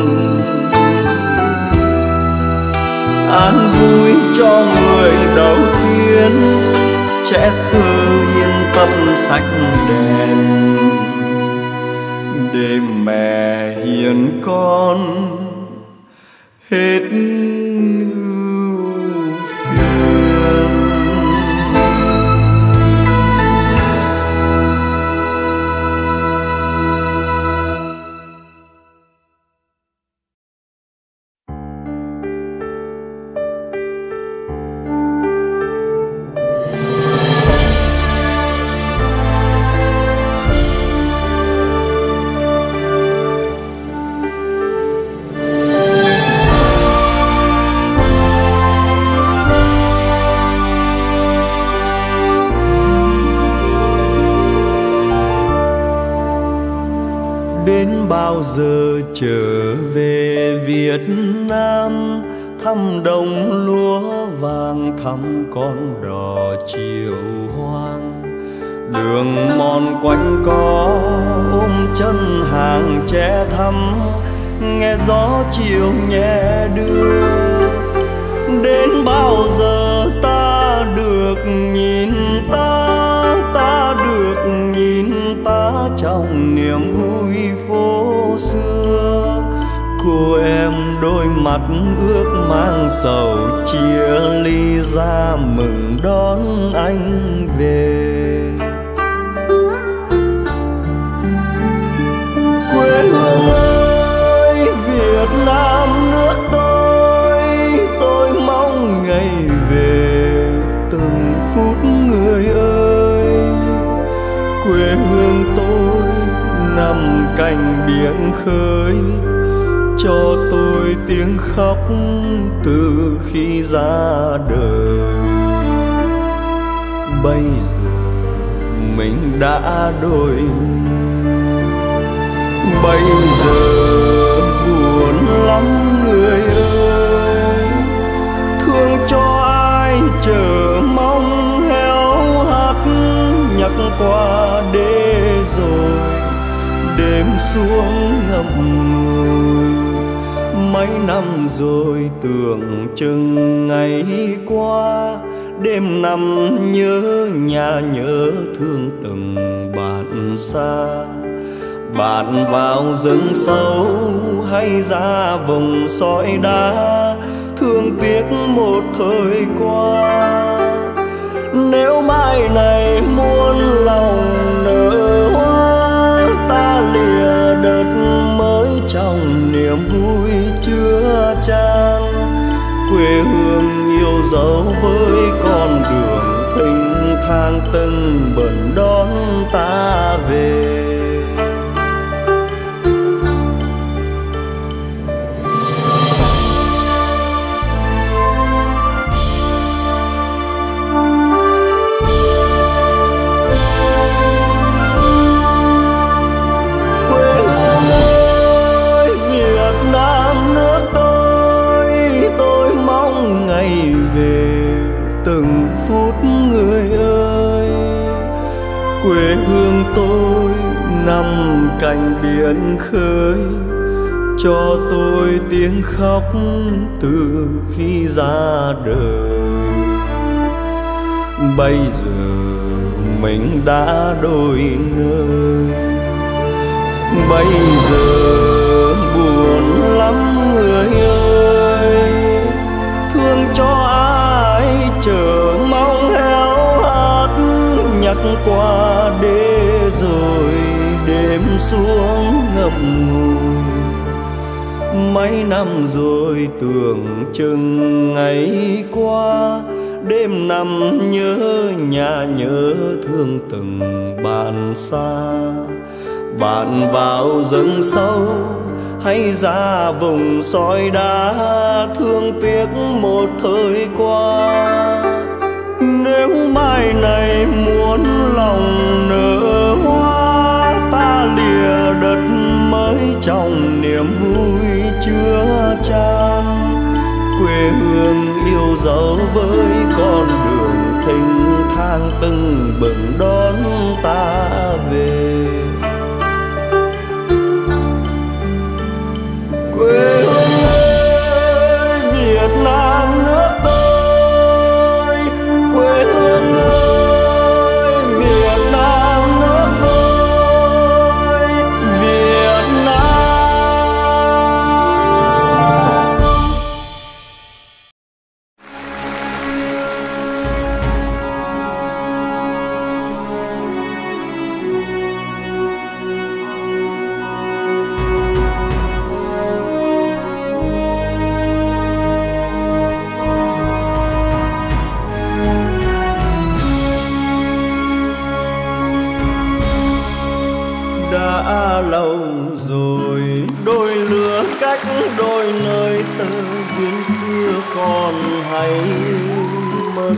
An vui cho người đầu tiên, trẻ thơ yên tâm sạch đèn, để mẹ hiền con hết ưu phiền. Bao giờ trở về Việt Nam, thăm đồng lúa vàng, thăm con đò chiều hoang. Đường mòn quanh co ôm chân hàng trẻ thắm, nghe gió chiều nhẹ đưa. Đến bao giờ ta được nhìn ta, ta được nhìn ta trong niềm vui phố xưa. Cô em đôi mắt ước mang sầu, chia ly ra mừng đón anh về. Quê hương ơi Việt Nam nước tôi, tôi mong ngày về từng phút người ơi. Quê hương tôi nằm cạnh biển khơi, cho tôi tiếng khóc từ khi ra đời. Bây giờ mình đã đổi nơi, bây giờ buồn lắm người ơi. Thương cho ai chờ mong héo hắt, nhắc qua đê rồi đêm xuống ngậm ngùi. Mấy năm rồi tưởng chừng ngày qua, đêm nằm nhớ nhà nhớ thương từng bạn xa. Bạn vào rừng sâu hay ra vùng sỏi đá, thương tiếc một thời qua. Nếu mai này muôn lòng nở hoa, ta lìa đợt mới trong niềm vui chưa chan. Quê hương yêu dấu với con đường thênh thang tưng bận đón ta về. Từng phút người ơi, quê hương tôi nằm cạnh biển khơi, cho tôi tiếng khóc từ khi ra đời. Bây giờ mình đã đổi nơi, bây giờ buồn lắm người ơi. Thương cho ai chờ mong héo hắt, nhắc qua đê rồi đêm xuống ngậm ngùi. Mấy năm rồi tưởng chừng ngày qua, đêm nằm nhớ nhà nhớ thương từng bạn xa. Bạn vào rừng sâu hay ra vùng sỏi đá, thương tiếc một thời qua. Nếu mai này muốn lòng nở hoa, ta lìa đất mới trong niềm vui chưa chan. Quê hương yêu dấu với con đường thênh thang tưng bừng đón ta về. Quê hương ơi, Việt Nam nước tôi. Quê hương ơi, Việt Nam nước tôi. Việt Nam. Đã lâu rồi đôi lứa cách đôi nơi, tơ duyên xưa còn hay mất.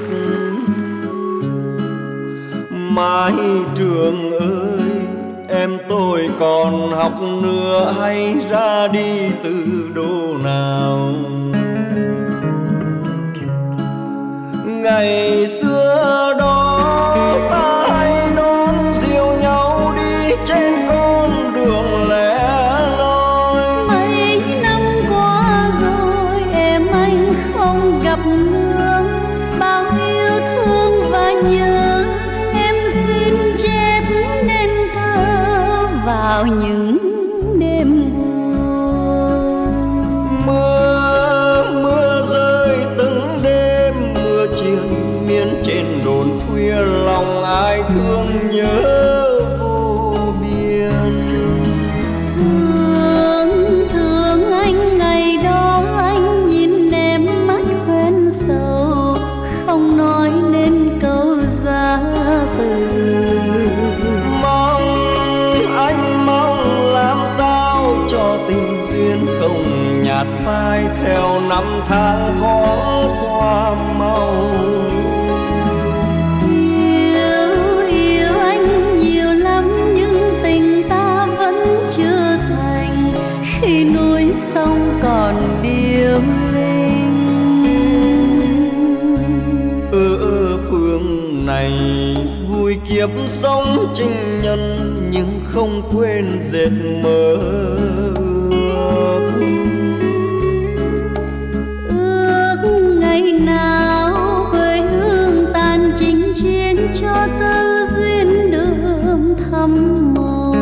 Mái trường ơi, em tôi còn học nữa hay ra đi từ đô nào? Ngày xưa đó ta hay đón diều nhau đi trên con đường lẻ loi. Mấy năm qua rồi em anh không gặp nữa, bao yêu thương và nhớ em xin chép nên thơ vào những đêm buồn. Mưa mưa rơi từng đêm, mưa triền miên trên đồn khuya, lòng ai thương nhớ vô biên. Thương thương anh ngày đó, anh nhìn em mắt quen sầu, không nói nên câu giá từ. Mong anh mong là duyên không nhạt phai theo năm tháng thoáng qua mau. Yêu yêu anh nhiều lắm nhưng tình ta vẫn chưa thành, khi núi sông còn điềm linh. Ở phương này vui kiếp sống trinh nhân nhưng không quên dệt mơ ước. Ước ngày nào quê hương tàn chinh chiến cho tơ duyên đường thăm mồ.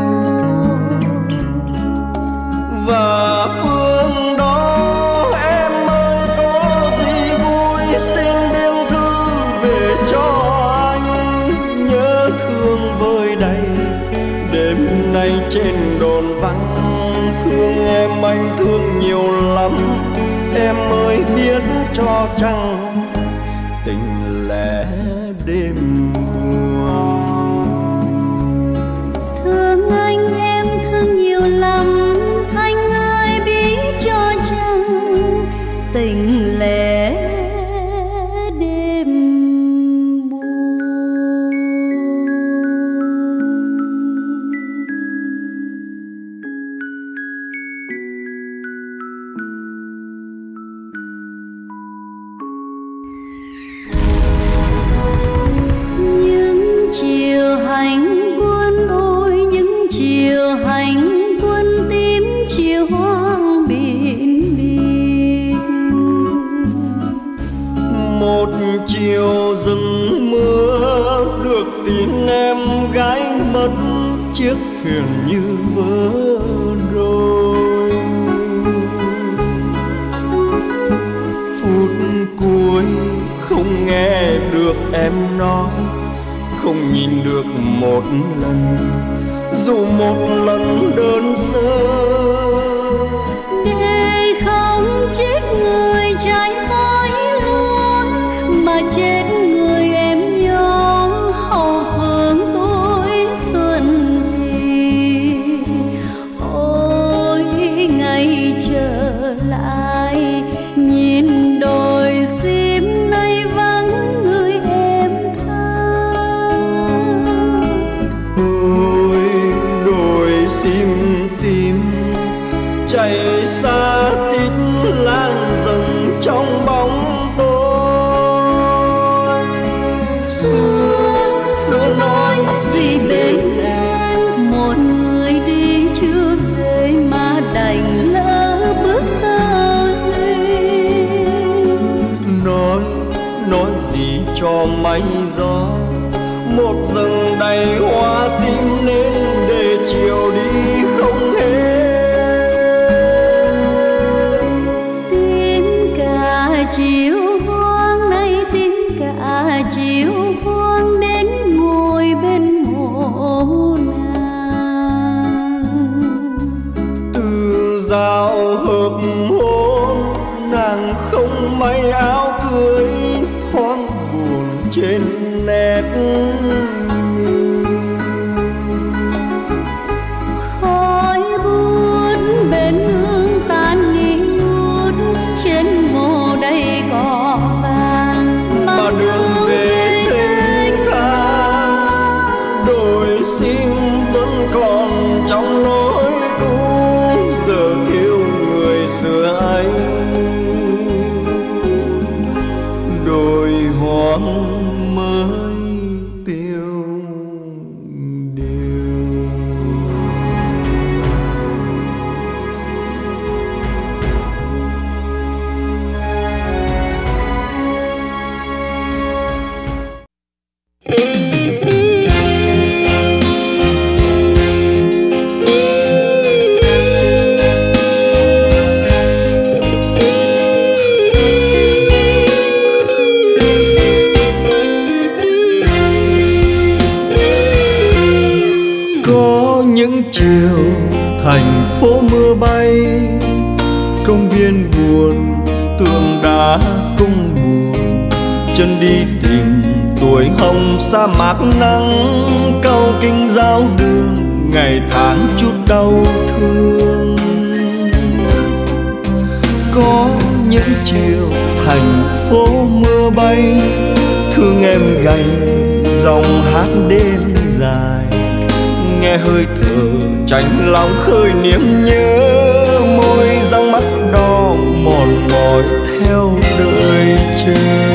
Và phương đó em ơi có gì vui xin biên thư về cho anh. Nhớ thương vơi đầy đêm nay trên đồn vắng, thương em anh thương nhiều lắm. Em ơi biết cho chăng tình lẽ đêm buồn. Thương anh em thương nhiều lắm, anh ơi biết cho chăng tình lẽ đêm buồn. Những chiều hành quân ôi, những chiều hành quân tím chiều hoang biển biệt. Một chiều rừng mưa được tin em gái mất chiếc thuyền như vỡ đôi. Phút cuối không nghe được em nói, không nhìn được một lần, dù một lần đơn sơ. Để không chết người trái khói lúa, mà chết người em nhỏ hậu phương tối xuân thì. Ôi ngày trở lại nhìn đồi sim nay vắng người em thơ. Ôi đồi sim tím chạy xa tít lan dần trong bóng tối. Xưa xưa nói gì bên em, một người đi chưa về mà đành lỡ bước tơ duyên. Nói nói gì cho mây gió, một rừng đầy hoa sim nên để chiều đi không hết. Tiếng cả chiều hoang nay, tiếng cả chiều hoang đến ngồi bên mộ nàng. Từ giao hợp hôn nàng không may áo cưới, thoáng buồn trên nét. Khói bút bên hương tan nghi ngút, trên mồ đầy cỏ vàng Mà đường về thênh thang, đồi sim vẫn còn trong lối cũ, giờ thiếu người xưa ấy. Đồi hoang mới tiêu điều. Có những chiều thành phố mưa bay, công viên buồn tượng đá cũng buồn. Chân đi tìm tuổi hồng sa mạc nắng, câu kinh giao đường ngày tháng chút đau thương. chiều thành phố mưa bay, thương em gầy dòng hát đêm dài, nghe hơi thở chạnh lòng khơi niềm nhớ, môi răng mắt đỏ mòn mỏi theo đợi chờ.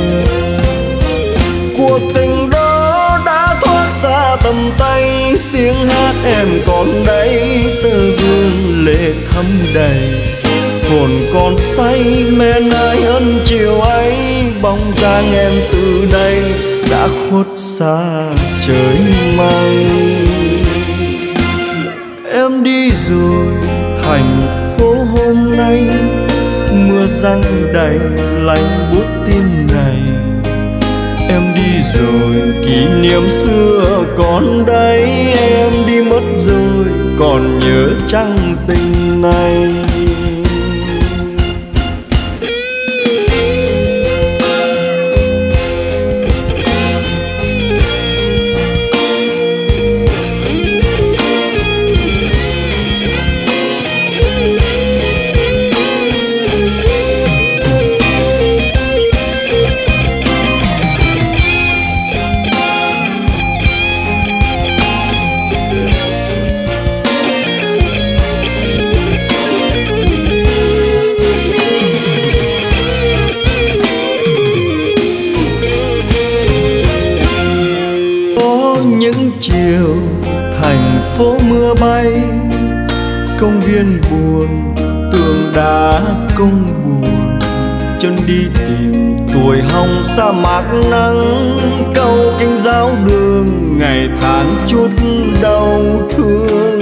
Cuộc tình đó đã thoát xa tầm tay, tiếng hát em còn đây, tơ vương lệ thấm đầy, hồn còn say men ai ân chiều ấy, bóng dáng em từ đây đã khuất xa trời mây. Em đi rồi thành phố hôm nay, mưa giăng đầy lạnh buốt tim này. Em đi rồi kỷ niệm xưa còn đây, em đi mất rồi còn nhớ chăng tình này. Chiều thành phố mưa bay, công viên buồn tường đá công buồn, chân đi tìm tuổi hồng sa mạc nắng, câu kinh giáo đường ngày tháng chút đau thương.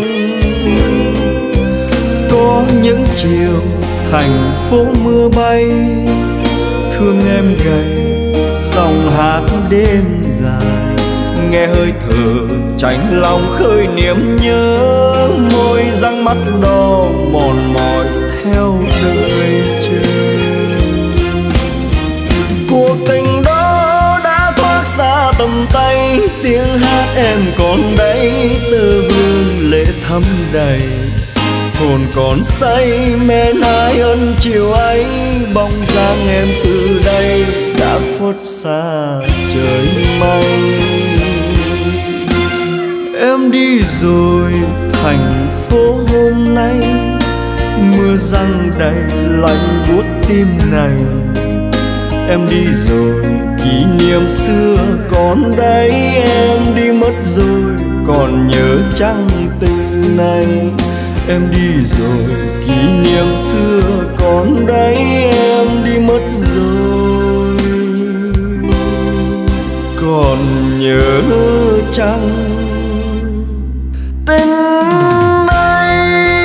Có những chiều thành phố mưa bay, thương em gầy dòng hát đêm dài, nghe hơi thở chạnh lòng khơi niềm nhớ, môi răng mắt đỏ mòn mỏi theo đợi chờ. Cuộc tình đó đã thoát xa tầm tay, tiếng hát em còn đây, tơ vương lệ thấm đầy, hồn còn say men ai ân chiều ấy, bóng dáng em từ đây đã khuất xa trời mây. Em đi rồi thành phố hôm nay, mưa giăng đầy lạnh buốt tim này. Em đi rồi kỷ niệm xưa còn đây, em đi mất rồi còn nhớ chăng tình này. Em đi rồi kỷ niệm xưa còn đây, em đi mất rồi còn nhớ chăng tình này.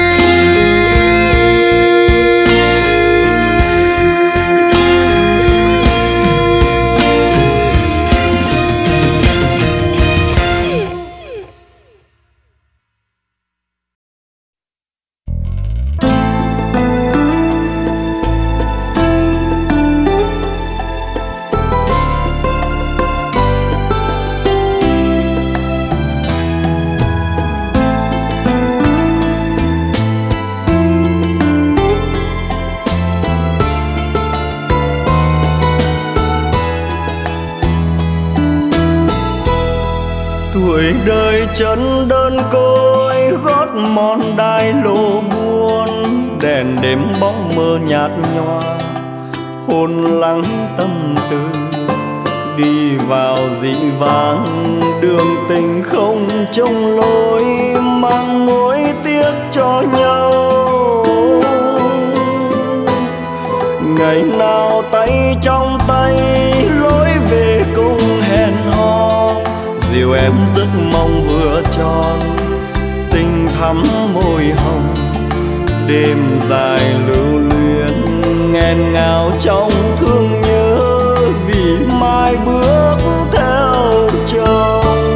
Tuổi đời chân đơn côi, gót mòn đai lô buồn, đèn đêm bóng mơ nhạt nhòa, hồn lắng tâm tư đi vào dị vãng, đường tình không trông lối, mang nỗi tiếc cho nhau. Ngày nào tay trong tay lối về cùng hẹn hò, dìu em giấc mong vừa tròn, tình thắm môi hồng, đêm dài lưu luyến nghẹn ngào trong thương nhớ, vì mai bước theo chồng.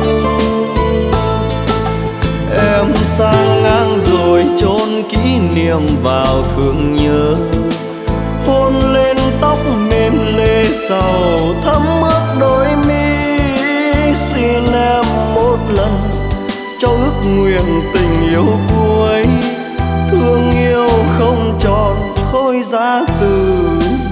Em sang ngang rồi chôn kỷ niệm vào thương nhớ, hôn lên tóc mềm lê sầu thấm ướt đôi mi. Xin em một lần cho ước nguyện tình yêu cuối, thương yêu không tròn thôi giá từ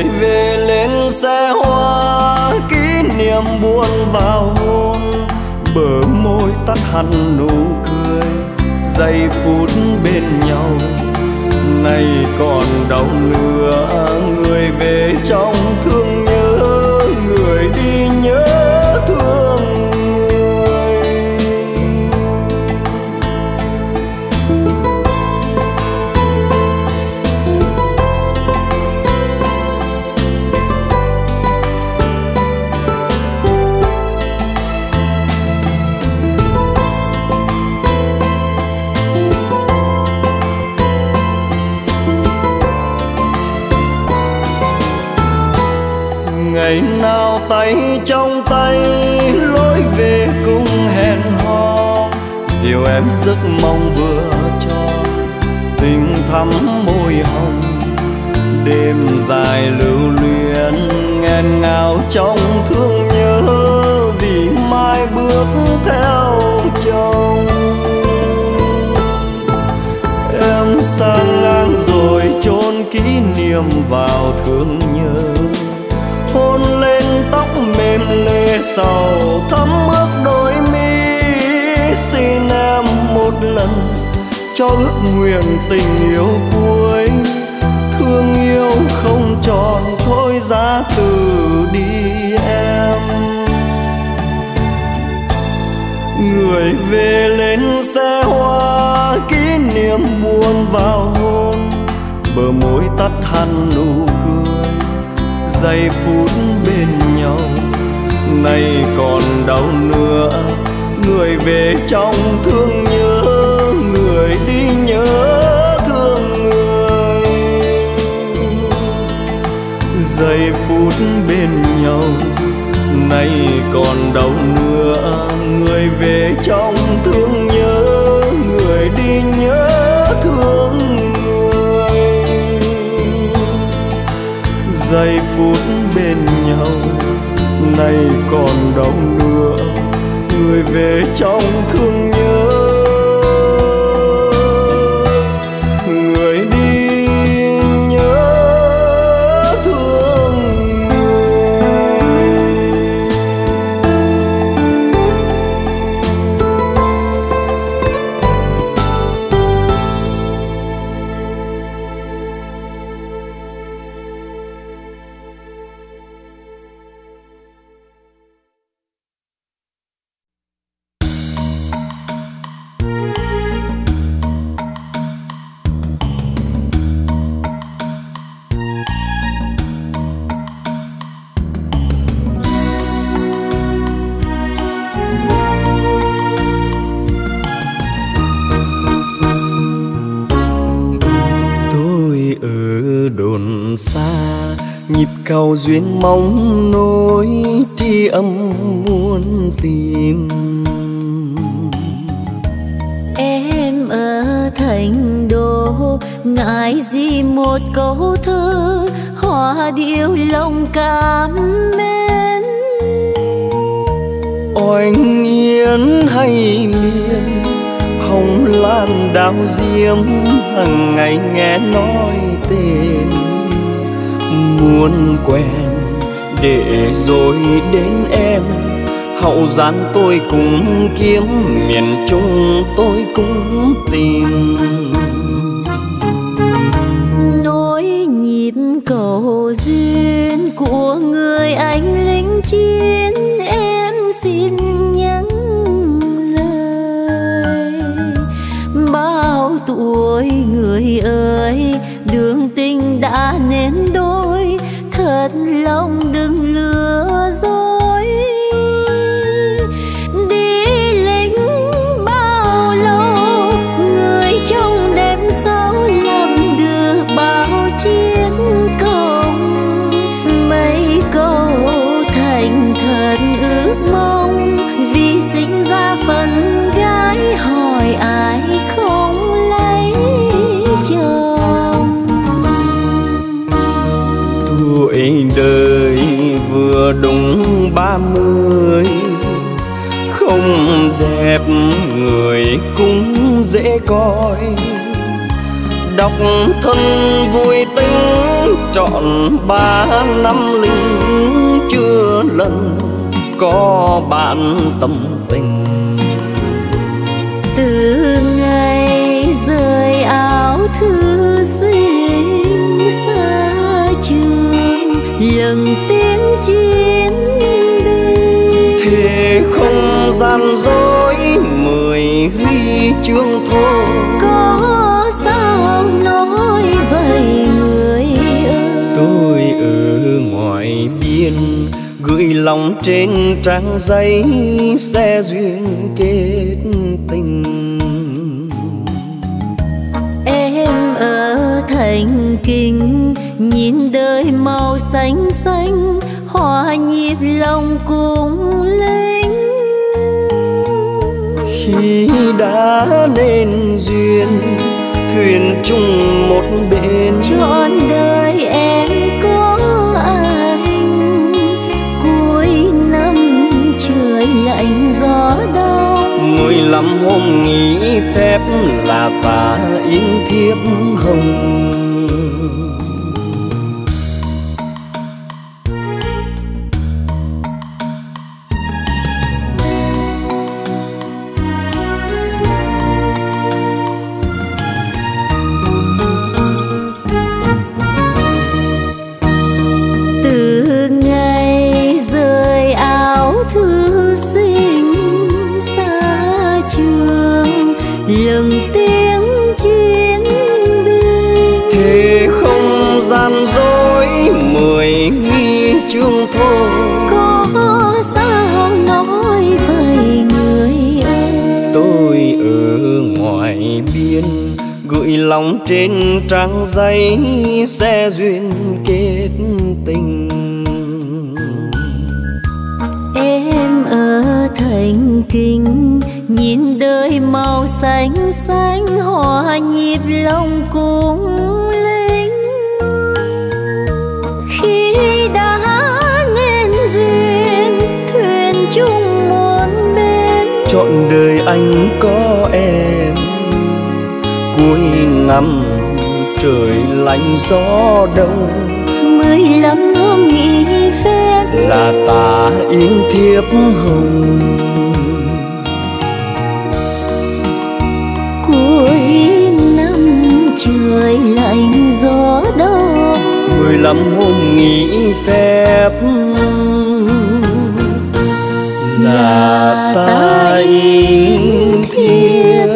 về lên xe hoa, kỷ niệm buồn vào hôn. Bờ môi tắt hẳn nụ cười, giây phút bên nhau nay còn đâu nữa. Người về trong thương nhớ, người đi nhớ thương người. Ngày nào tay trong tay lối về cùng hẹn hò, dìu em giấc mong vừa cho tình thắm môi hồng. Đêm dài lưu luyến nghẹn ngào trong thương nhớ, vì mai bước theo chồng. Em sang ngang rồi chôn kỷ niệm vào thương nhớ, hôn lên tóc mềm lê sầu thấm ướt đôi mi. Xin em một lần cho ước nguyện tình yêu cuối, thương yêu không tròn thôi giá từ đi em. Người về lên xe hoa, kỷ niệm buồn vào hôn. Bờ môi tắt hẳn nụ cười, giây phút bên nhau nay còn đâu nữa. Người về trong thương nhớ, người đi nhớ thương người. Giây phút bên nhau nay còn đâu nữa. Người về trong thương nhớ, người đi nhớ thương người. Giây phút bên nhau nay còn đâu nữa. Người về trong thương nhớ, người đi nhớ thương người. Xa nhịp cầu duyên mong nối, tri âm muốn tìm. Em ở thành đô ngại gì một câu thơ, hoa điệu lòng cảm mến. Oanh Yên hay miên, hồng lan đào diễm, hằng ngày nghe nói tên. Muốn quen để rồi đến em, hậu giang tôi cũng kiếm, miền Trung tôi cũng tìm. Nối nhịp cầu duyên của người anh lính chiến, em xin nhắn lời. Bao tuổi người ơi, đường tình đã nên đôi, thật lòng đừng lừa dối. Đi lính bao lâu, người trong đêm sâu lầm được bao chiến công. Mấy câu thành thần ước mong, vì sinh ra phận gái hỏi ai không lấy chồng. Tuổi đời vừa đúng ba mươi, không đẹp người cũng dễ coi. độc thân vui tính trọn ba năm linh chưa lần có bạn tâm tình. Từ ngày rời áo thư sinh xa trường lần tiếng chiến binh, thế không gian dối mười huy chương thôi. Có sao nói vậy người ơi, tôi ở ngoài biên gửi lòng trên trang giấy sẽ duyên kết tình. Em ở thành kinh nhìn đời màu xanh xanh hòa nhịp lòng cùng lính. Khi đã nên duyên thuyền chung một bên, trọn đời em có anh. Cuối năm trời lạnh gió đông, mười lăm hôm nghỉ phép là ta in thiếp hồng. lần tiếng chiến binh, thế không gian dối mười huy chương thôi. có sao nói vậy người ơi, tôi ở ngoài biên gửi lòng trên trang giấy sẽ duyên kết tình. em ở thành kinh nhìn đời màu xanh xanh hòa nhịp lòng cùng lính. Khi đã nên duyên thuyền chung một bên, trọn đời anh có em. Cuối năm trời lạnh gió đông, mười lăm hôm nghỉ phép là ta in thiếp hồng. Cuối năm trời lạnh gió đông, mười lăm hôm nghỉ phép là ta in thiếp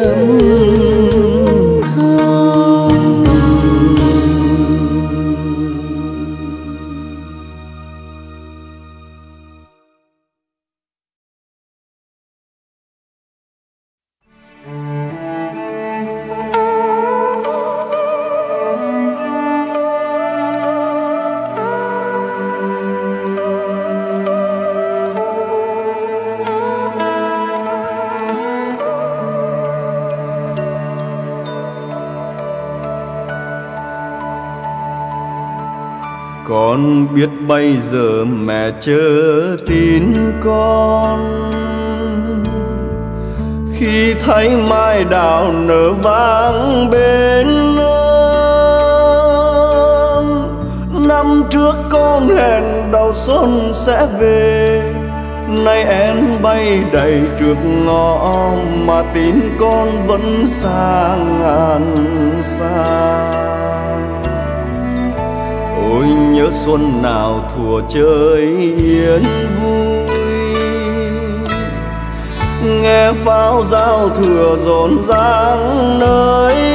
hồng. Con biết bây giờ mẹ chớ tin con, khi thấy mai đào nở vang bên non. Năm trước con hẹn đầu xuân sẽ về, nay én bay đầy trước ngõ mà tin con vẫn xa ngàn xa. Ôi nhớ xuân nào thuở chơi yên vui, nghe pháo giao thừa rộn ràng nơi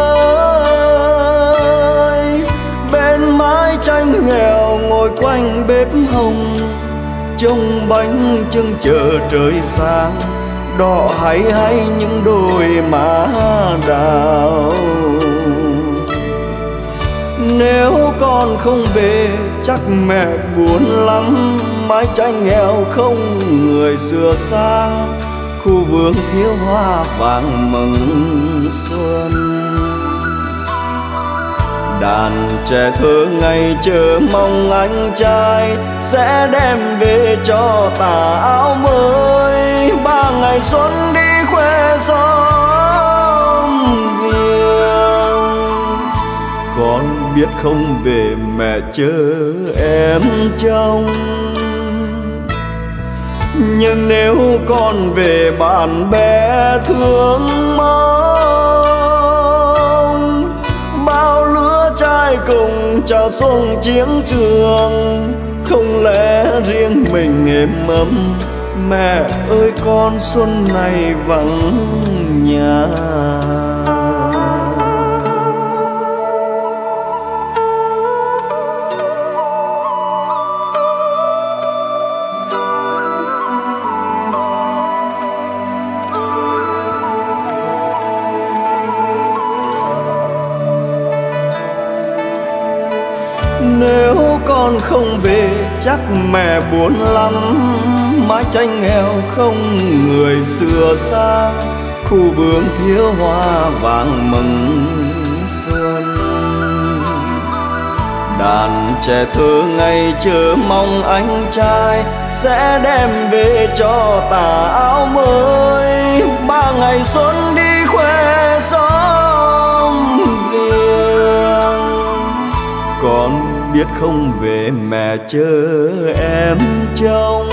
nơi. Bên mái tranh nghèo ngồi quanh bếp hồng, trông bánh trưng chờ trời sáng, đỏ hay hay những đôi má đào. Nếu con không về chắc mẹ buồn lắm, mái tranh nghèo không người sửa sang, khu vườn thiếu hoa vàng mừng xuân. Đàn trẻ thơ ngày chờ mong anh trai sẽ đem về cho tà áo mới, ba ngày xuân đi khoe xóm riêng. biết không về mẹ chở em trông. Nhưng nếu con về bạn bè thương mong, bao lứa trai cùng chào xuông chiến trường, không lẽ riêng mình êm ấm. Mẹ ơi con xuân này vắng nhà. Nếu con không về chắc mẹ buồn lắm, mái tranh nghèo không người xưa xa, khu vườn thiếu hoa vàng mừng xuân. Đàn trẻ thơ ngày chờ mong anh trai sẽ đem về cho tà áo mới, ba ngày xuân đi khoe xóm riêng. Con biết không về mẹ chở em trông,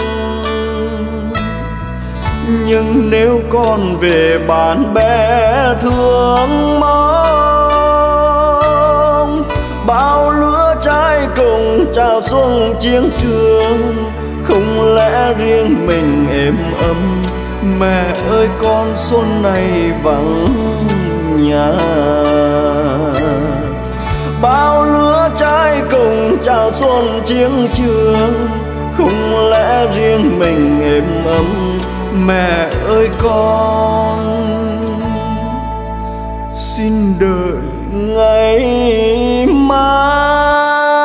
nhưng nếu con về bạn bè thương mong, bao lứa trai cùng chào xuông chiến trường, không lẽ riêng mình êm ấm. Mẹ ơi con xuân này vắng nhà. Bao lứa trai cùng chào xuân chiến trường, không lẽ riêng mình êm ấm. Mẹ ơi con xin đợi ngày mai.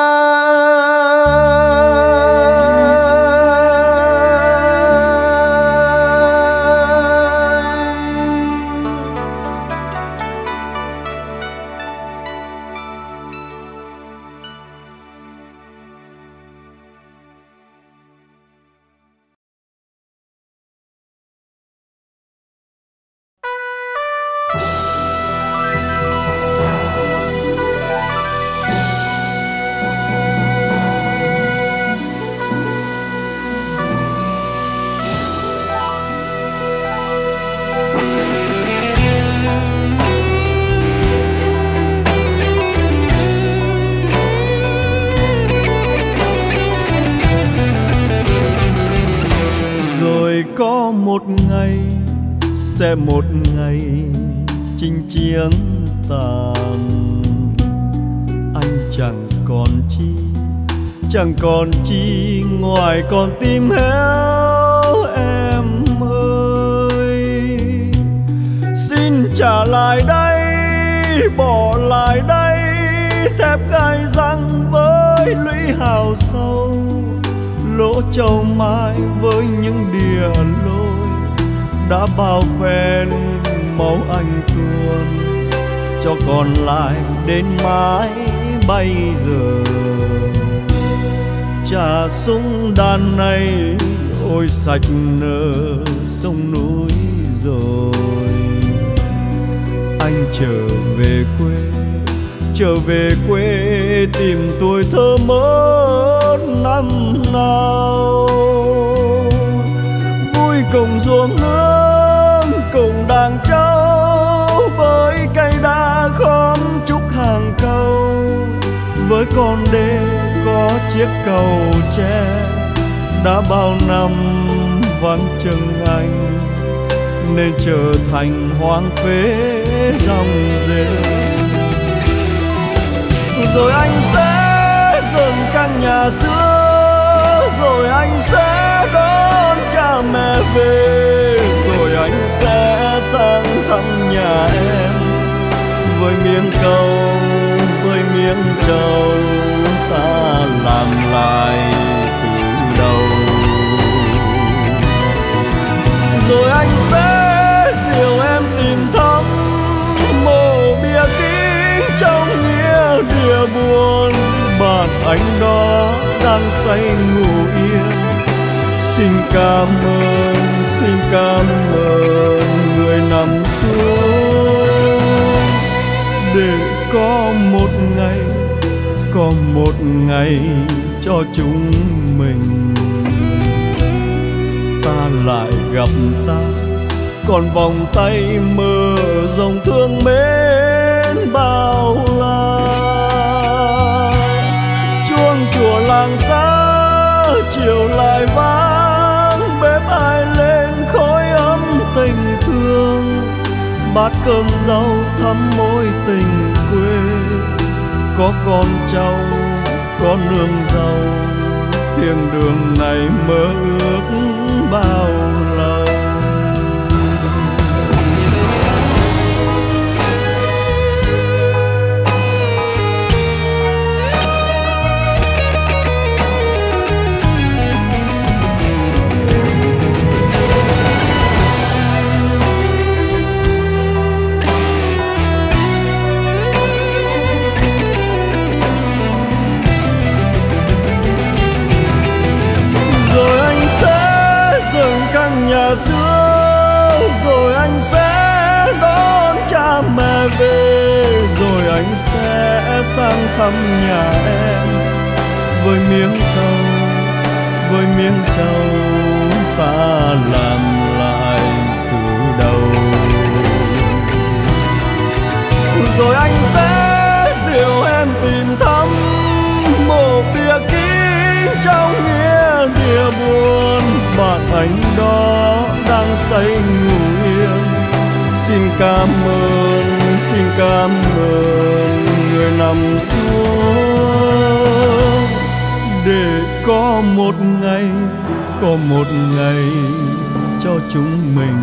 Có một ngày sẽ một ngày chinh chiến tàn, anh chẳng còn chi, chẳng còn chi ngoài con tim héo em ơi. Xin trả lại đây, bỏ lại đây thép gai răng với lũy hào sâu, lỗ châu mai với những đìa lôi đã bao phen máu anh tuôn, cho còn lại đến mãi bây giờ. Trà súng đàn này ôi sạch nở sông núi rồi. Anh trở về quê, trở về quê tìm tuổi thơ mất năm nào. Vui cùng ruộng nương, cùng đàn trâu, với cây đa khóm trúc hàng câu, với con đê có chiếc cầu tre đã bao năm vắng chân anh, nên trở thành hoang phế dòng rêu. Rồi anh sẽ dừng căn nhà xưa, rồi anh sẽ đón cha mẹ về, rồi anh sẽ sang thăm nhà em với miếng câu, với miếng trầu ta làm lại từ đầu. Rồi anh sẽ dìu em tìm thăm mộ bia kính trong nghĩa địa buồn, bạn anh đó đang say ngủ yên. Xin cảm ơn, xin cảm ơn người nằm xuống, để có một ngày ngày cho chúng mình. Ta lại gặp ta, còn vòng tay mơ dòng thương mến bao la. Chuông chùa làng xa chiều lại vang, bếp ai lên khói ấm tình thương. Bát cơm rau thắm mối tình quê, có con cháu có nương rau. Thiên đường này mơ ước bao lâu. Nhà xưa rồi anh sẽ đón cha mẹ về, rồi anh sẽ sang thăm nhà em. Với miếng trầu, với miếng trầu ta làm lại từ đầu. Rồi anh sẽ dìu em tìm thăm mộ bia kín trong nghĩa địa buồn. Bạn anh đó đang say ngủ yên, xin cảm ơn, xin cảm ơn người nằm xuống. Để có một ngày, có một ngày cho chúng mình.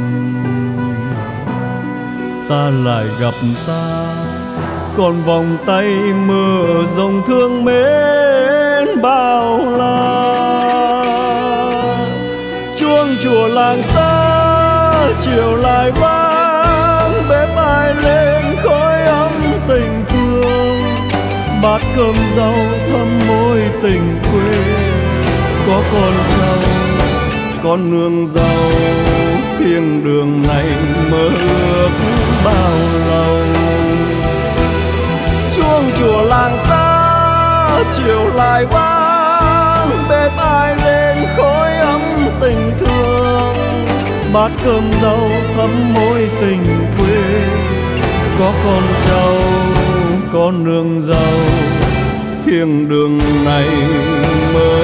Ta lại gặp ta, còn vòng tay mơ dòng thương mến bao la. Chuông chùa làng xa chiều lại vang, bếp ai lên khói ấm tình thương. Bát cơm rau thắm mối tình quê, có con rau con nương rau. Thiên đường này mơ ước bao lâu. Chuông chùa làng xa chiều lại vang, bếp ai lên khói ấm tình thương. Bát cơm rau thắm mối tình quê, có con cháu có nương rau. Thiên đường này mơ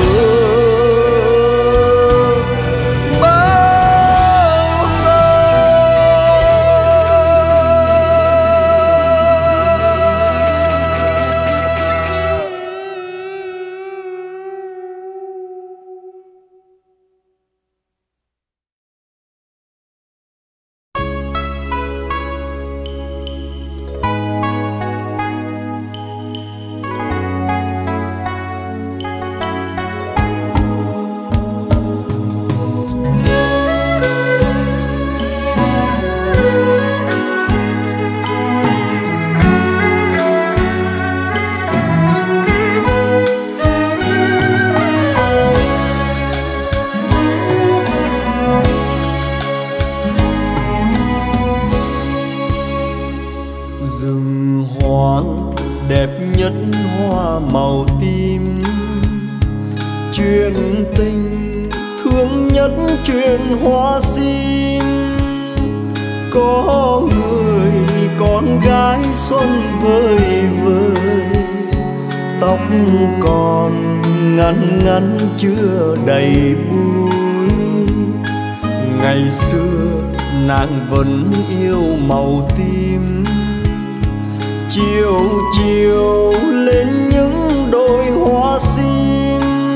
ngắn chưa đầy bụi. Ngày xưa nàng vẫn yêu màu tím, chiều chiều lên những đôi hoa sim.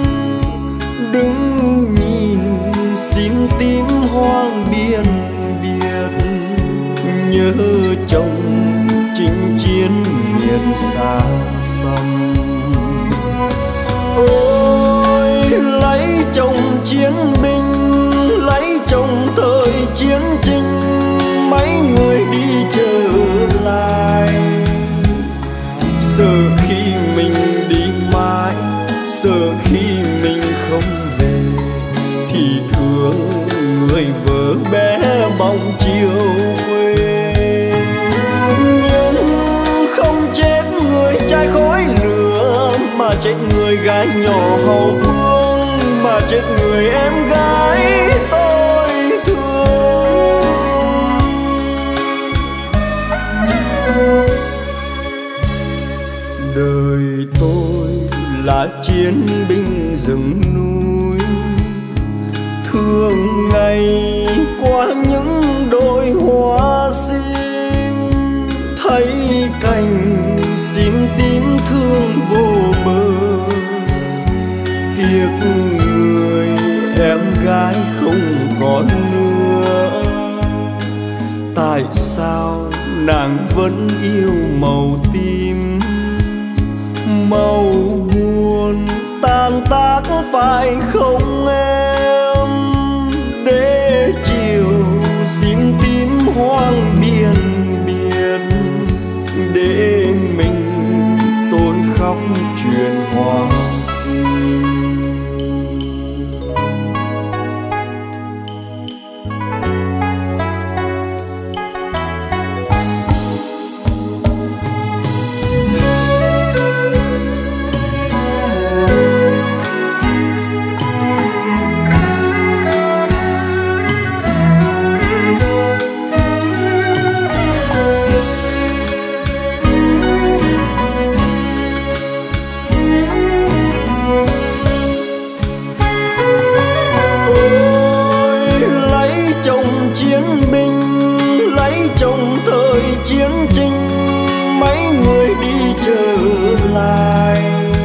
Đứng nhìn sim tím hoang biên biệt, nhớ chồng chinh chiến miền xa xăm. Ôi lấy chồng chiến binh, lấy chồng thời chiến tranh, mấy người đi trở lại. Sợ khi mình đi mãi, sợ khi mình không về, thì thương người vợ bé bóng chiều quê. Nhưng không chết người trai khói lửa, nhỏ hậu phương mà chết người em gái tôi thương. Đời tôi là chiến binh rừng núi, thường ngày qua những đôi hoa sim, thấy cành sim tím thương vô bờ. Tiếc người em gái không còn nữa, tại sao nàng vẫn yêu màu tím? Màu buồn tan tác phải không em? Để chiều sim tím hoang biên biệt, để mình tôi khóc chuyện hoa sim. Chiến tranh mấy người đi trở lại,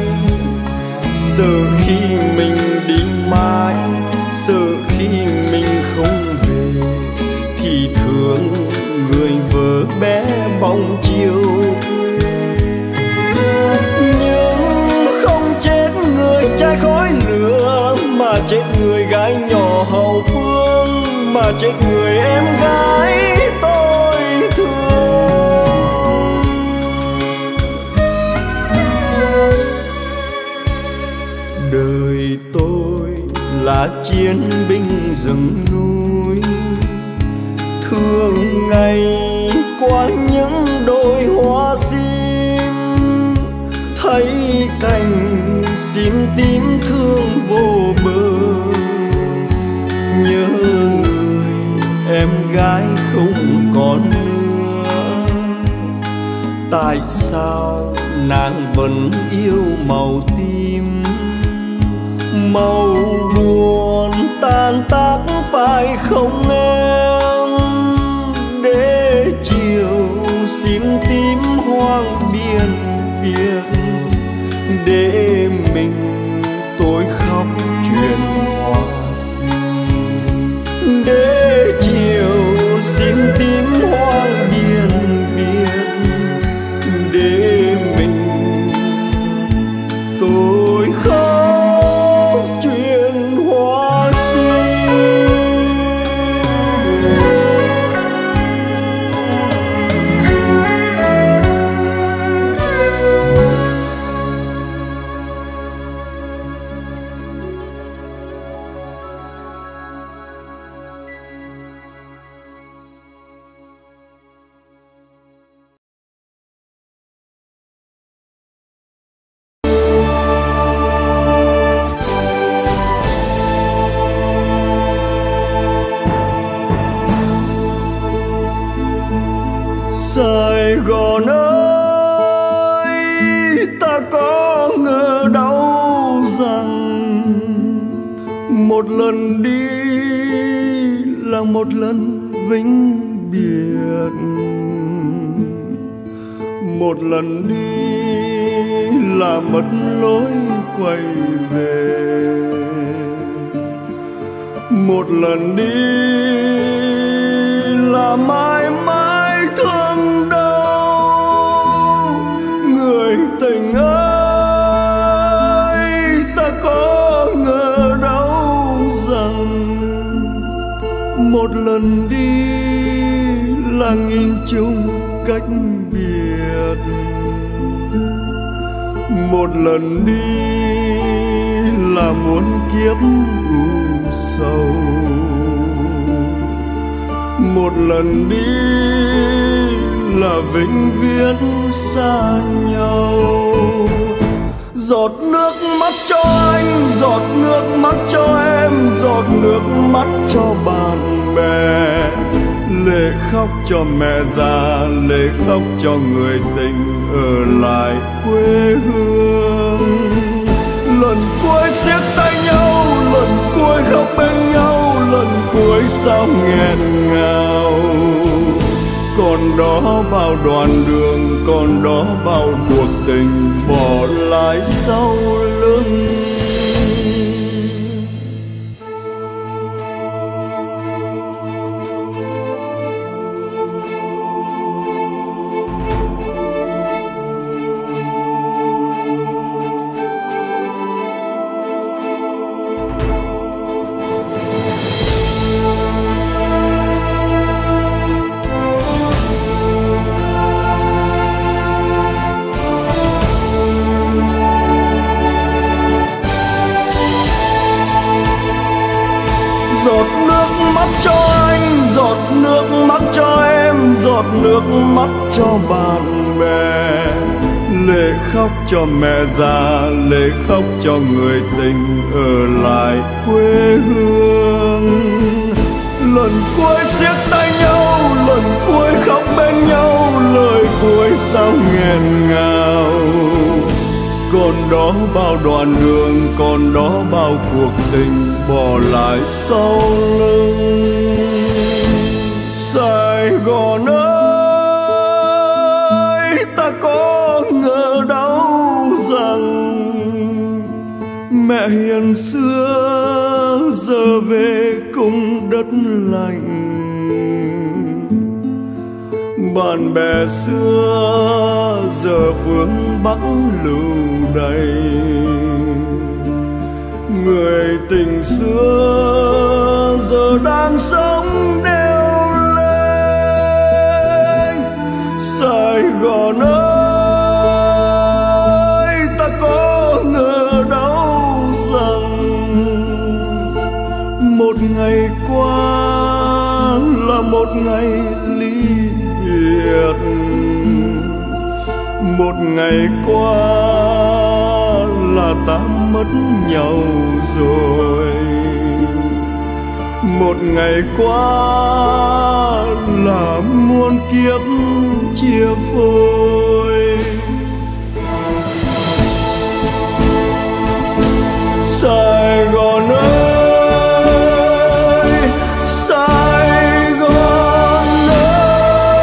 sợ khi mình đi mãi, sợ khi mình không về, thì thương người vợ bé bóng chiều. Nhưng không chết người trai khói lửa, mà chết người gái nhỏ hậu phương, mà chết người em gái tôi thương. Đời tôi là chiến binh rừng núi, thường ngày qua những đôi hoa sim, thấy cành sim tím thương vô bờ. Nhớ người em gái không còn nữa, tại sao nàng vẫn yêu màu tím? Màu buồn tan tác phải không em? Để chiều sim tím hoang biên biệt, để mình tôi khóc chuyện hoa sim. Để chiều sim tím hoang biên biệt, để mình tôi khóc chuyện hoa sim. Sài Gòn ơi, ta có ngờ đâu rằng một lần đi là một lần vĩnh biệt, một lần đi là mất lối quay về, một lần đi là mãi mãi thương đau. Người tình ơi, ta có ngờ đâu rằng một lần đi là nghìn chung cách biệt, một lần đi là muôn kiếp u sầu, một lần đi là vĩnh viễn xa nhau. Giọt nước mắt cho anh, giọt nước mắt cho em, giọt nước mắt cho bạn bè. Lệ khóc cho mẹ già, lệ khóc cho người tình ở lại quê hương. Lần cuối siết tay nhau, lần cuối khóc bên nhau, lần cuối sao nghẹn ngào. Còn đó bao đoạn đường, còn đó bao cuộc tình bỏ lại sau lưng. Giọt nước mắt cho anh, giọt nước mắt cho em, giọt nước mắt cho bạn bè. Lệ khóc cho mẹ già, lệ khóc cho người tình ở lại quê hương. Lần cuối siết tay nhau, lần cuối khóc bên nhau, lời cuối sao nghẹn ngào. Còn đó bao đoạn đường, còn đó bao cuộc tình bỏ lại sau lưng. Sài Gòn ơi, ta có ngờ đâu rằng mẹ hiền xưa giờ về cùng đất lành. Bạn bè xưa giờ phương Bắc lưu đày. Người tình xưa giờ đang sống đeo lên. Sài Gòn ơi, ta có ngờ đâu rằng một ngày qua là một ngày ly biệt. Một ngày qua là ta mất nhau rồi. Một ngày qua là muôn kiếp chia phôi. Sài Gòn ơi, Sài Gòn ơi.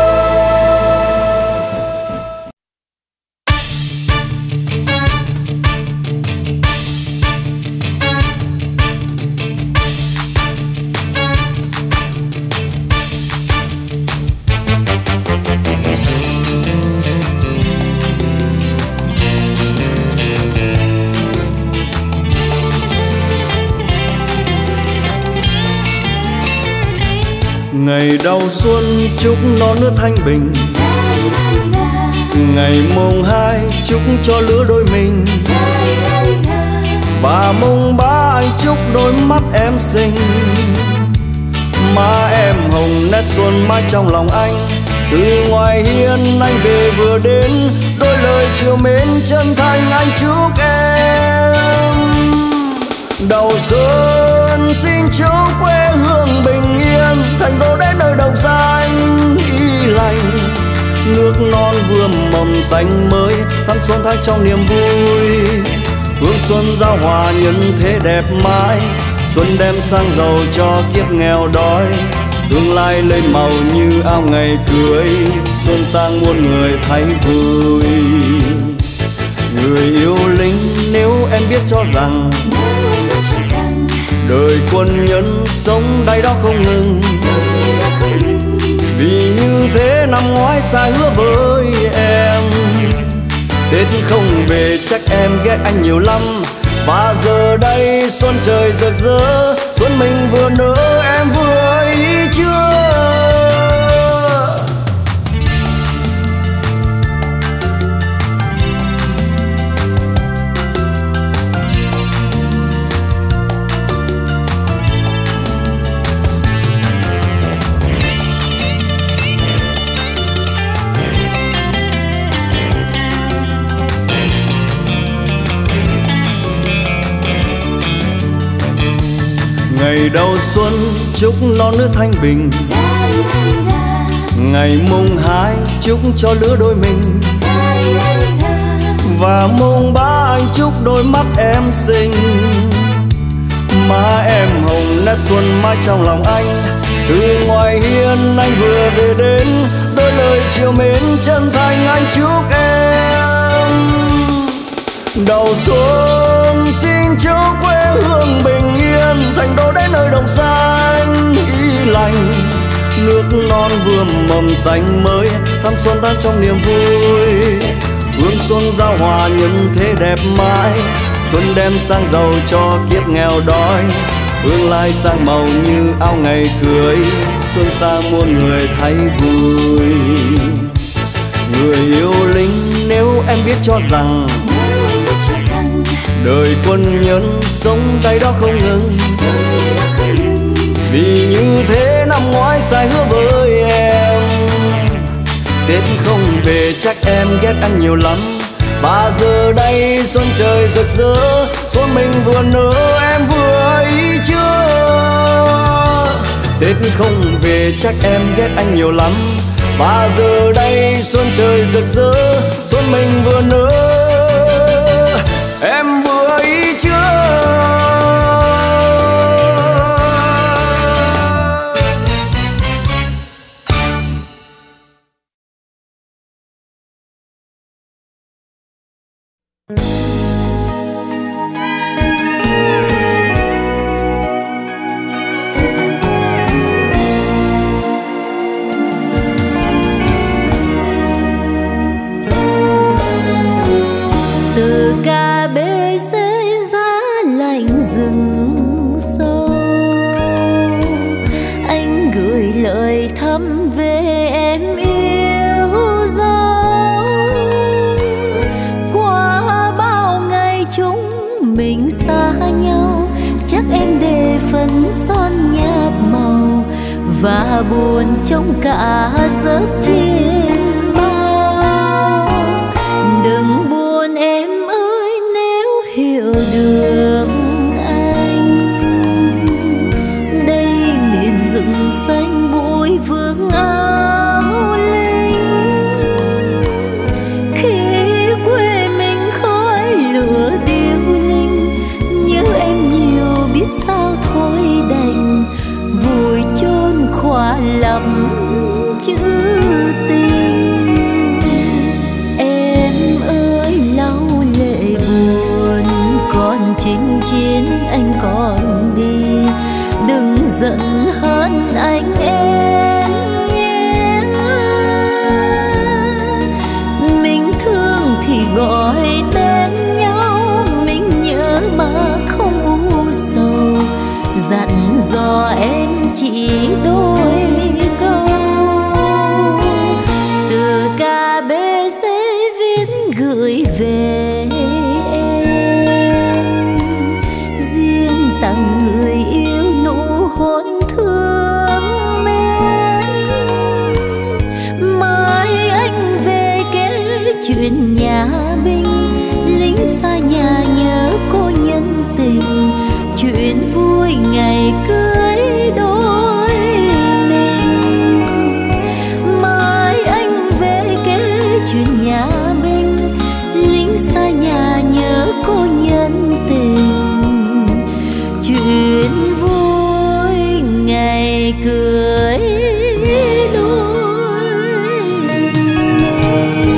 Ngày đầu xuân chúc non nước thanh bình, ngày mùng hai chúc cho lứa đôi mình, và mùng ba anh chúc đôi mắt em xinh. Má em hồng nét xuân mãi trong lòng anh, từ ngoài hiên anh về vừa đến, đôi lời chiều mến chân thành anh chúc em. Đầu xuân xin chúc quê hương bình yên, thành đô đến nơi đồng xanh y lành. Nước non vườn mầm xanh mới, thắm xuân thay trong niềm vui. Hương xuân giao hòa nhân thế đẹp mãi, xuân đem sang giàu cho kiếp nghèo đói. Tương lai lên màu như ao ngày cưới, xuân sang muôn người thấy vui. Người yêu lính nếu em biết cho rằng, đời quân nhân sống đây đó không ngừng. Vì như thế năm ngoái sai hứa với em, Tết không về chắc em ghét anh nhiều lắm. Và giờ đây xuân trời rực rỡ, xuân mình vừa nở em vừa ý chưa. Ngày đầu xuân chúc non nước thanh bình, ngày mùng hai chúc cho lứa đôi mình, và mùng ba anh chúc đôi mắt em xinh. Má em hồng nét xuân mãi trong lòng anh, từ ngoài hiên anh vừa về đến, đôi lời chiều mến chân thành anh chúc em. Đầu xuân xin chúc quê hương bình yên, thành đô đến nơi đồng xanh ý lành, nước non vườn mầm xanh mới, thăm xuân tan trong niềm vui. Hương xuân giao hòa nhân thế đẹp mãi, xuân đem sang giàu cho kiếp nghèo đói. Hương lai sang màu như áo ngày cưới, xuân xa muôn người thấy vui. Người yêu lính nếu em biết cho rằng, đời quân nhân sống tay đó không ngừng. Vì như thế năm ngoái sai hứa với em, Tết không về chắc em ghét anh nhiều lắm. Và giờ đây xuân trời rực rỡ, xuân mình vừa nở em vừa ý chưa. Tết không về chắc em ghét anh nhiều lắm. Và giờ đây xuân trời rực rỡ, xuân mình vừa nở em vừa ý chưa. Từ ca bê xế giá lạnh rừng sâu, anh gửi lời thăm về em yêu dấu. Qua bao ngày chúng mình xa nhau, chắc em để phấn son nhạt màu và buồn trong cả giấc chiêm bao. Đừng buồn em ơi nếu hiểu được anh, đây miền rừng xanh bụi vương áo lính. Khi quê mình khói lửa điêu linh, nhớ em nhiều biết sao thôi đành vùi chôn khỏa lắm chữ tình. Em ơi lau lệ buồn, còn chinh chiến anh còn đi, đừng giận hơn anh em nhé. Mình thương thì gọi tên nhau, mình nhớ mà không u sầu, dặn dò em chỉ đôi câu. Từ ca bê xế viết gửi về em, riêng tặng người yêu nụ hôn thương mến. Mai anh về kể chuyện nhà binh, lính xa nhà nhớ cô nhân tình, chuyện vui ngày cưới đôi mình. Mai anh về kể chuyện nhà binh, lính xa nhà nhớ cô nhân tình, chuyện vui ngày cưới đôi mình.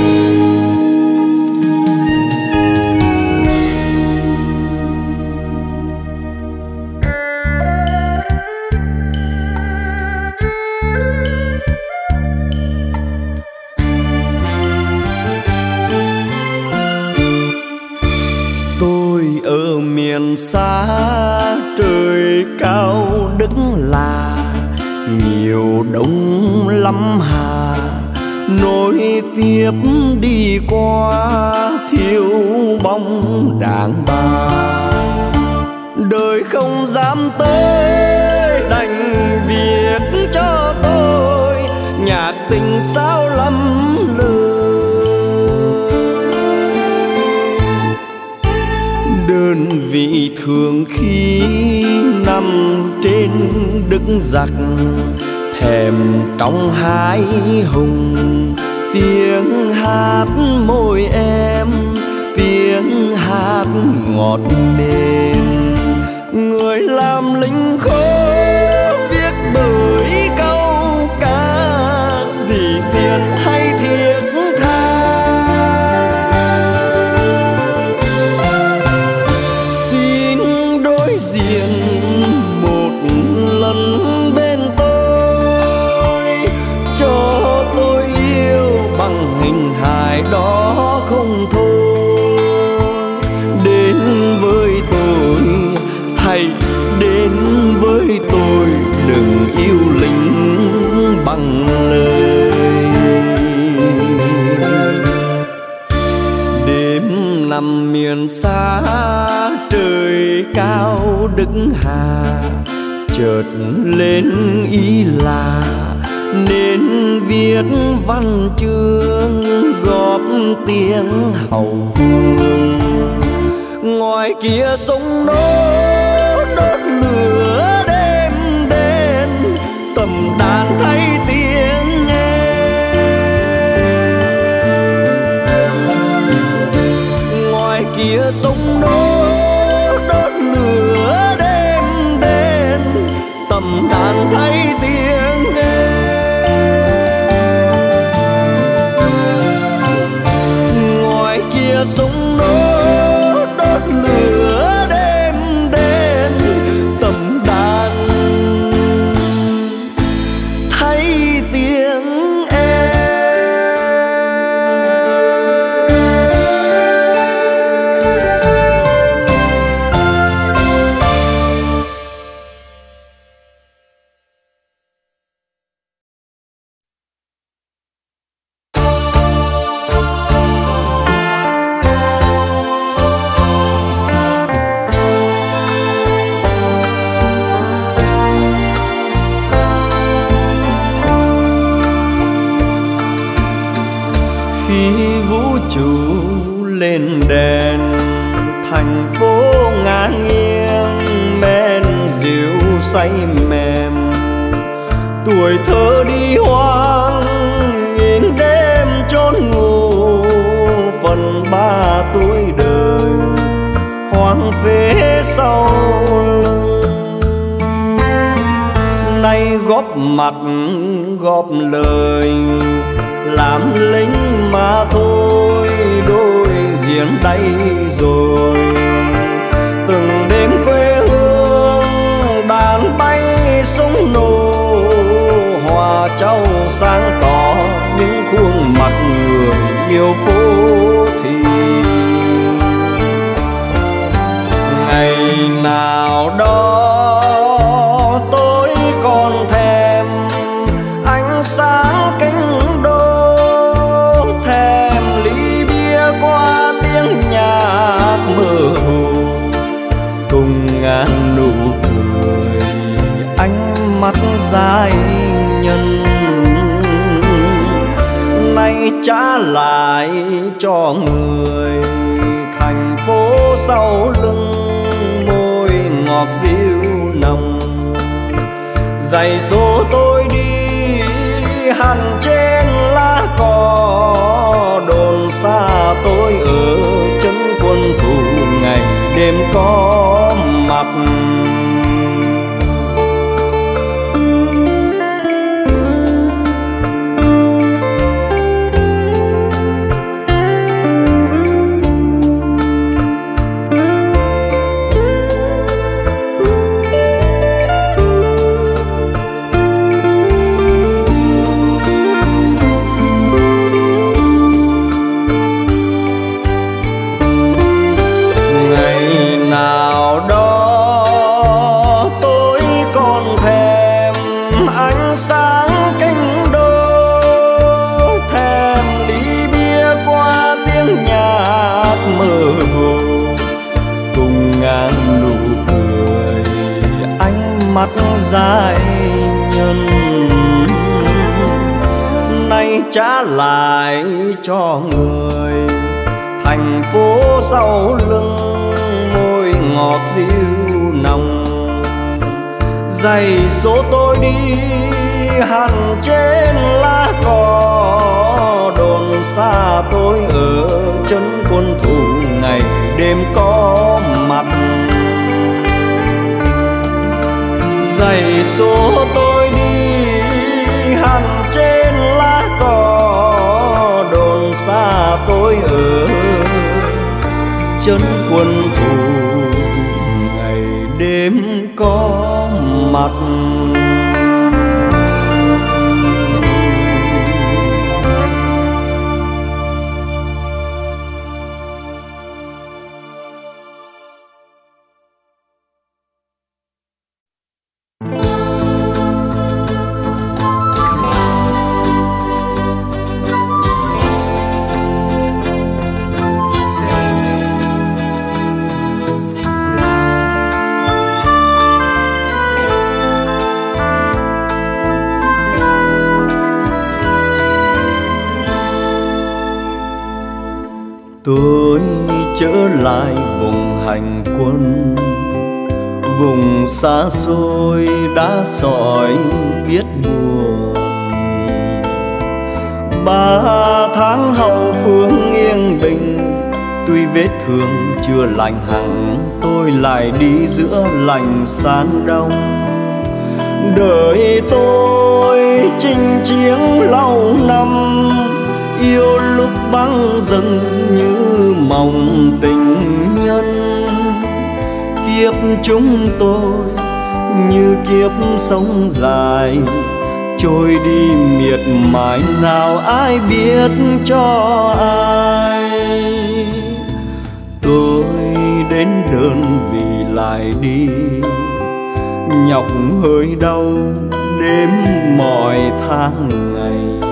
Tôi ở miền xa trời cao đất là, nhiều đông lắm hà nối tiếp đi qua, thiếu bóng đàn bà. Đời không dám tới đành viết cho tôi nhạc tình sao lắm lời. Đơn vị thường khi nằm trên đức giặc, thèm trong hai hùng tiếng hát môi em, tiếng hát ngọt mềm. Người làm lính khô viết bởi câu ca vì tiền hay thiết tha. Xin đối diện một lần bên tôi, cho tôi yêu bằng hình hài đó không thôi. Đến với tôi, hãy đến với tôi, đừng yêu lính bằng lời. Đêm nằm miền xa trời cao Đức Hà, chợt lên ý là nên viết văn chương góp tiếng hậu phương. Ngoài kia sông nô đốt lửa đêm đến, tầm đàn thấy tiếng em. Ngoài kia sông nô đốt lửa đêm đến, tầm đàn thấy tiếng em. Ngoài kia sông nô đốt lửa đêm đến, tầm đàn thấy tiếng lên đèn. Thành phố ngàn nghiêng men rượu say mềm, tuổi thơ đi hoang nhìn đêm chốn ngủ. Phần ba tuổi đời hoang phế sau lưng, nay góp mặt góp lời làm lính mà thôi, đôi diễn đây rồi. Từng đêm quê hương đàn bay sông nô, hòa châu sáng tỏ những khuôn mặt người yêu phố thị. Ngày nào đó tôi còn thèm ánh sáng cánh đô, thèm ly bia qua tiếng nhạc mơ hồ, cùng ngàn nụ cười ánh mắt giai nhân. Nay trả lại cho người thành phố sau lưng, môi ngọt dịu nồng. Giày số tôi đi hằn trên lá cỏ, đồn xa tôi ở chân quân thù ngày đêm có mặt. Mắt giai nhân nay trả lại cho người thành phố sau lưng, môi ngọt dịu nồng. Giày số tôi đi hằn trên lá cỏ, đồn xa tôi ở chân quân thù ngày đêm có mặt. Giày số tôi đi hằn trên lá cỏ, đồn xa tôi ở chân quân thù ngày đêm có mặt. Tôi trở lại vùng hành quân, vùng xa xôi đá sỏi biết buồn. Ba tháng hậu phương yên bình, tuy vết thương chưa lành hẳn, tôi lại đi giữa lành san đông. Đời tôi chinh chiến lâu năm, yêu lúc băng dần như mộng tình nhân. Kiếp chúng tôi như kiếp sông dài, trôi đi miệt mài nào ai biết cho ai. Tôi đến đơn vì lại đi, nhọc hơi đau đếm mọi tháng ngày.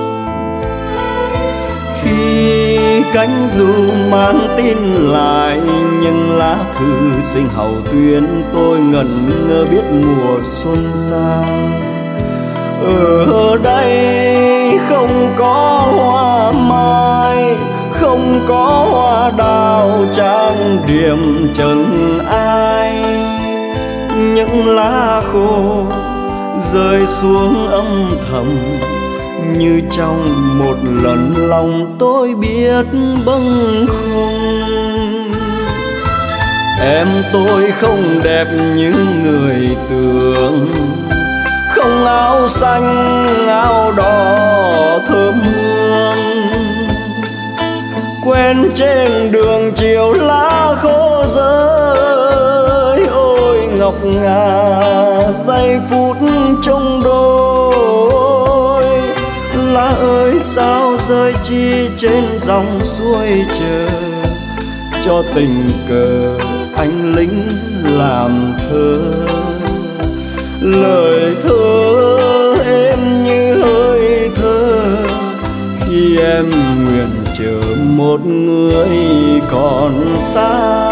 Khi cánh dù mang tin lại, nhưng lá thư sinh hậu tuyến tôi ngẩn ngơ biết mùa xuân sang. Ở đây không có hoa mai, không có hoa đào trang điểm trần ai. Những lá khô rơi xuống âm thầm, như trong một lần lòng tôi biết bâng khuâng. Em tôi không đẹp như người tưởng, không áo xanh áo đỏ thơm hương. Quen trên đường chiều lá khô rơi, ôi ngọc ngà giây phút trong đôi. Lá ơi sao rơi chi trên dòng suối chờ, cho tình cờ anh lính làm thơ. Lời thơ êm như hơi thơ, khi em nguyện chờ một người còn xa.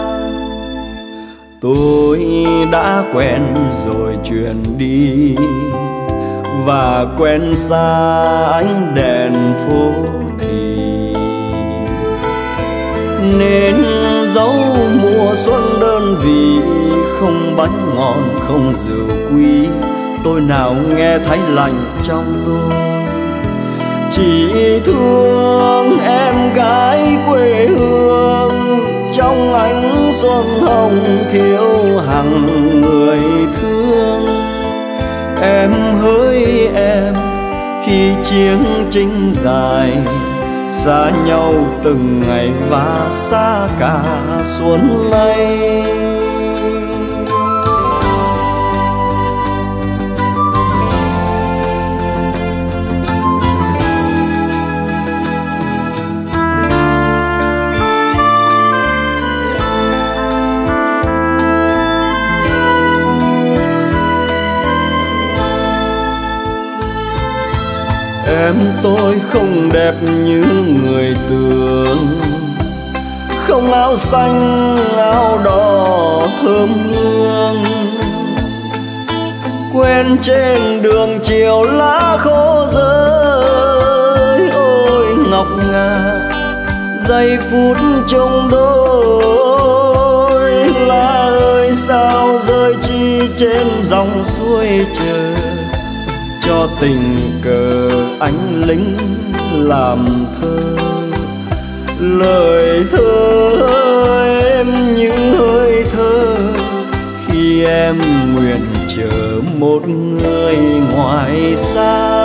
Tôi đã quen rồi chuyển đi, và quen xa ánh đèn phố thì, nên dấu mùa xuân đơn vị. Không bánh ngon không rượu quý, tôi nào nghe thấy lạnh trong tôi. Chỉ thương em gái quê hương, trong ánh xuân hồng thiếu hằng người thương. Em hỡi em khi chiến tranh dài, xa nhau từng ngày và xa cả xuân nay. Em tôi không đẹp như người tưởng, không áo xanh áo đỏ thơm hương. Quen trên đường chiều lá khô rơi, ôi ngọc ngà giây phút trong đôi. Lá sao rơi chi trên dòng suối chờ, cho tình cờ anh lính làm thơ. Lời thơ em những hơi thơ khi em nguyện chờ một người ngoài xa.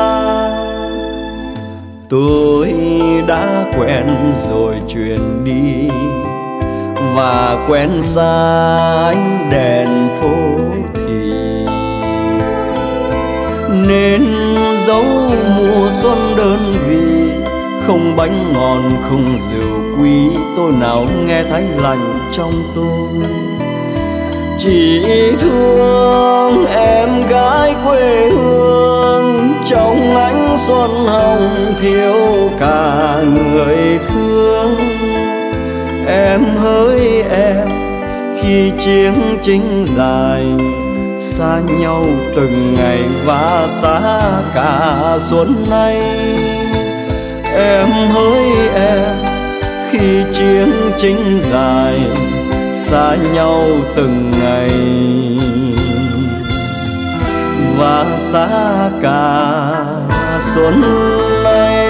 Tôi đã quen rồi chuyển đi và quen xa ánh đèn phố thì, nên dấu mùa xuân đơn vị, không bánh ngon không rượu quý, tôi nào nghe thấy lạnh trong tôi. Chỉ thương em gái quê hương, trong ánh xuân hồng thiếu cả người thương. Em hỡi em khi chiến tranh dài, xa nhau từng ngày và xa cả xuân nay. Em hỡi em khi chiến tranh dài, xa nhau từng ngày và xa cả xuân nay.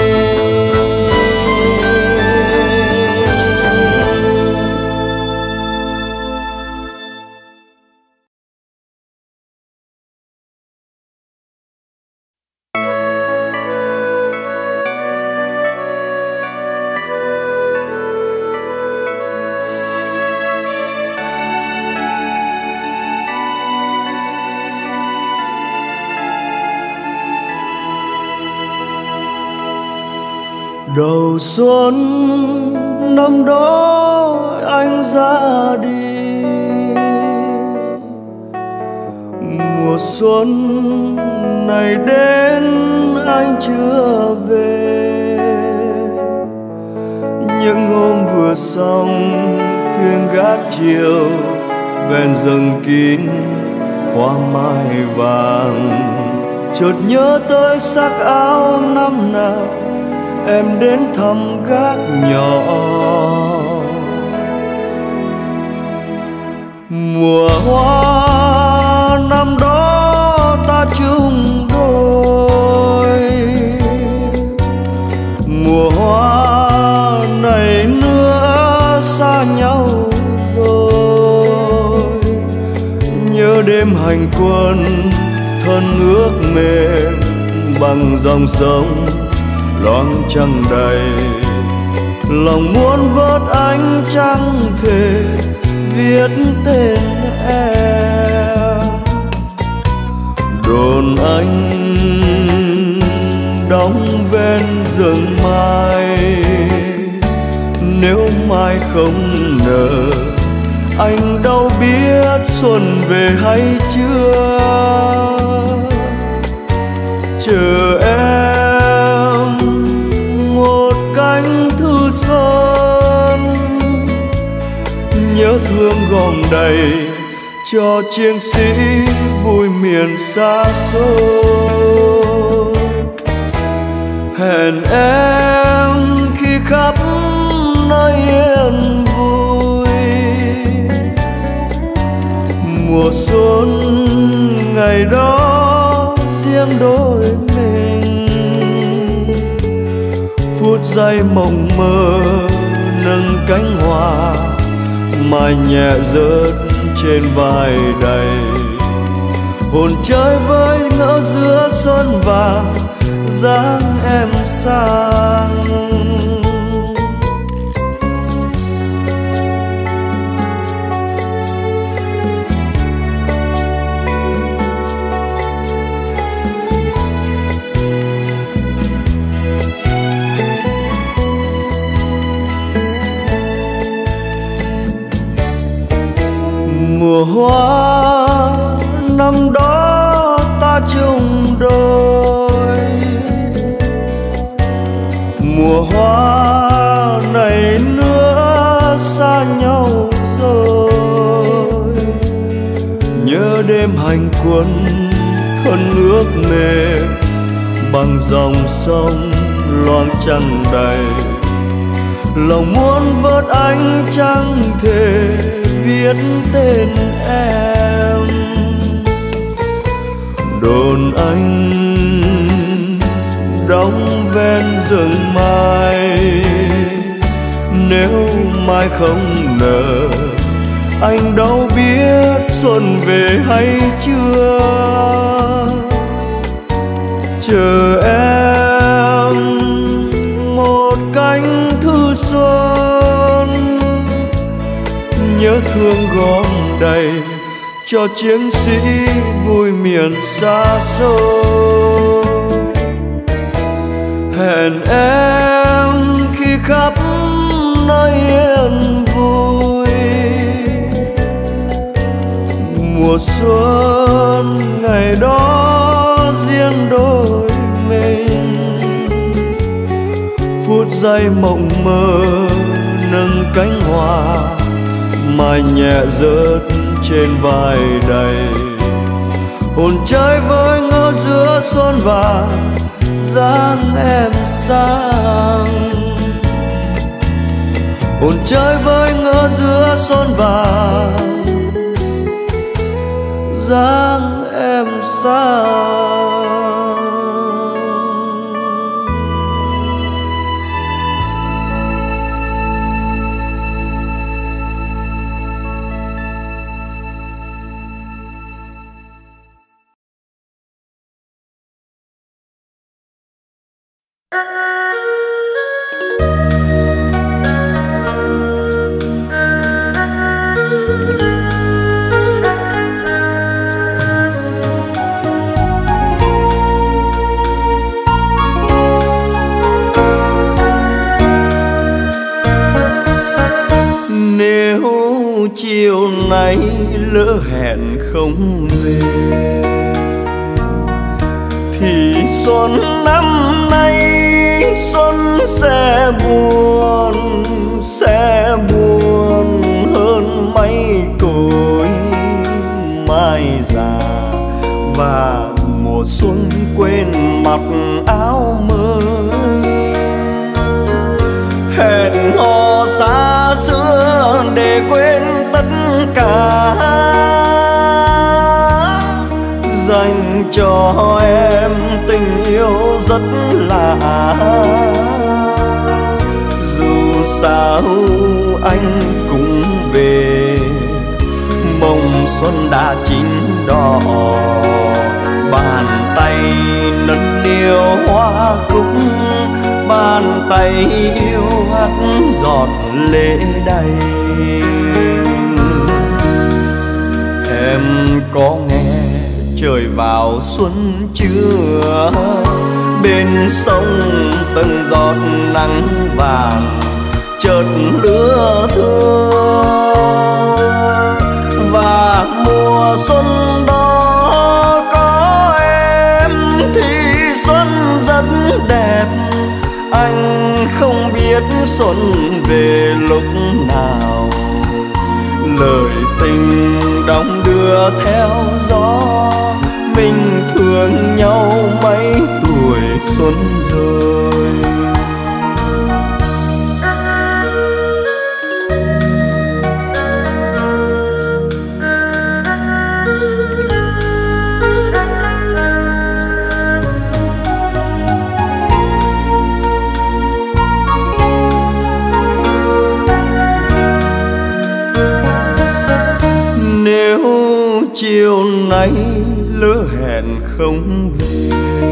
Đầu xuân năm đó anh ra đi, mùa xuân này đến anh chưa về. Những hôm vừa xong phiên gác chiều, ven rừng kín hoa mai vàng, chợt nhớ tới sắc áo năm nào em đến thăm gác nhỏ. Mùa hoa năm đó ta chung đôi, mùa hoa này nữa xa nhau rồi. Nhớ đêm hành quân thân ước mềm bằng dòng sông loang trăng đầy, lòng muốn vớt ánh trăng thề viết tên em. Đồn anh đóng ven rừng mai, nếu mai không nở anh đâu biết xuân về hay chưa. Chờ em một cánh thư xuân, nhớ thương gom đầy cho chiến sĩ vui miền xa xôi. Hẹn em khi khắp nơi yên vui, mùa xuân ngày đó riêng đôi mình. Phút giây mộng mơ nâng cánh hoa, mai nhẹ rớt trên vai đầy. Hồn chơi với ngỡ giữa xuân vàng, dáng em sang. Mùa hoa năm đó ta chung đôi, mùa hoa này nữa xa nhau rồi. Nhớ đêm hành quân thân ước mềm bằng dòng sông loang trăng đầy, lòng muốn vớt ánh trăng thề viết tên em. Đồn anh đóng ven rừng mai, nếu mai không nở anh đâu biết xuân về hay chưa. Chờ em một cánh thư xuân, nhớ thương gom đầy cho chiến sĩ vui miền xa xôi. Hẹn em khi khắp nơi yên vui, mùa xuân ngày đó riêng đôi mình. Phút giây mộng mơ nâng cánh hoa, mai nhẹ rớt trên vai đầy. Hồn chơi với ngỡ giữa xuân vàng, dáng em sang. Hồn chơi với ngỡ giữa xuân vàng, dáng em sang. Chiều nay lỡ hẹn không về, thì xuân năm nay xuân sẽ buồn, sẽ buồn hơn mấy cội mai già. Và mùa xuân quên mặc áo mới, hẹn hò xa xưa để quên tất cả, dành cho em tình yêu rất lạ. Dù sao anh cũng về, mộng xuân đã chín đỏ. Bàn tay nâng niu hoa cúc, bàn tay yêu hắt giọt lệ đầy. Em có nghe trời vào xuân chưa? Bên sông từng giọt nắng vàng chợt lứa thưa. Và mùa xuân đó có em thì xuân rất đẹp. Anh không biết xuân về lúc nào, lời tình đong đưa theo gió. Mình thương nhau mấy tuổi xuân rơi. Chiều nay lỡ hẹn không về,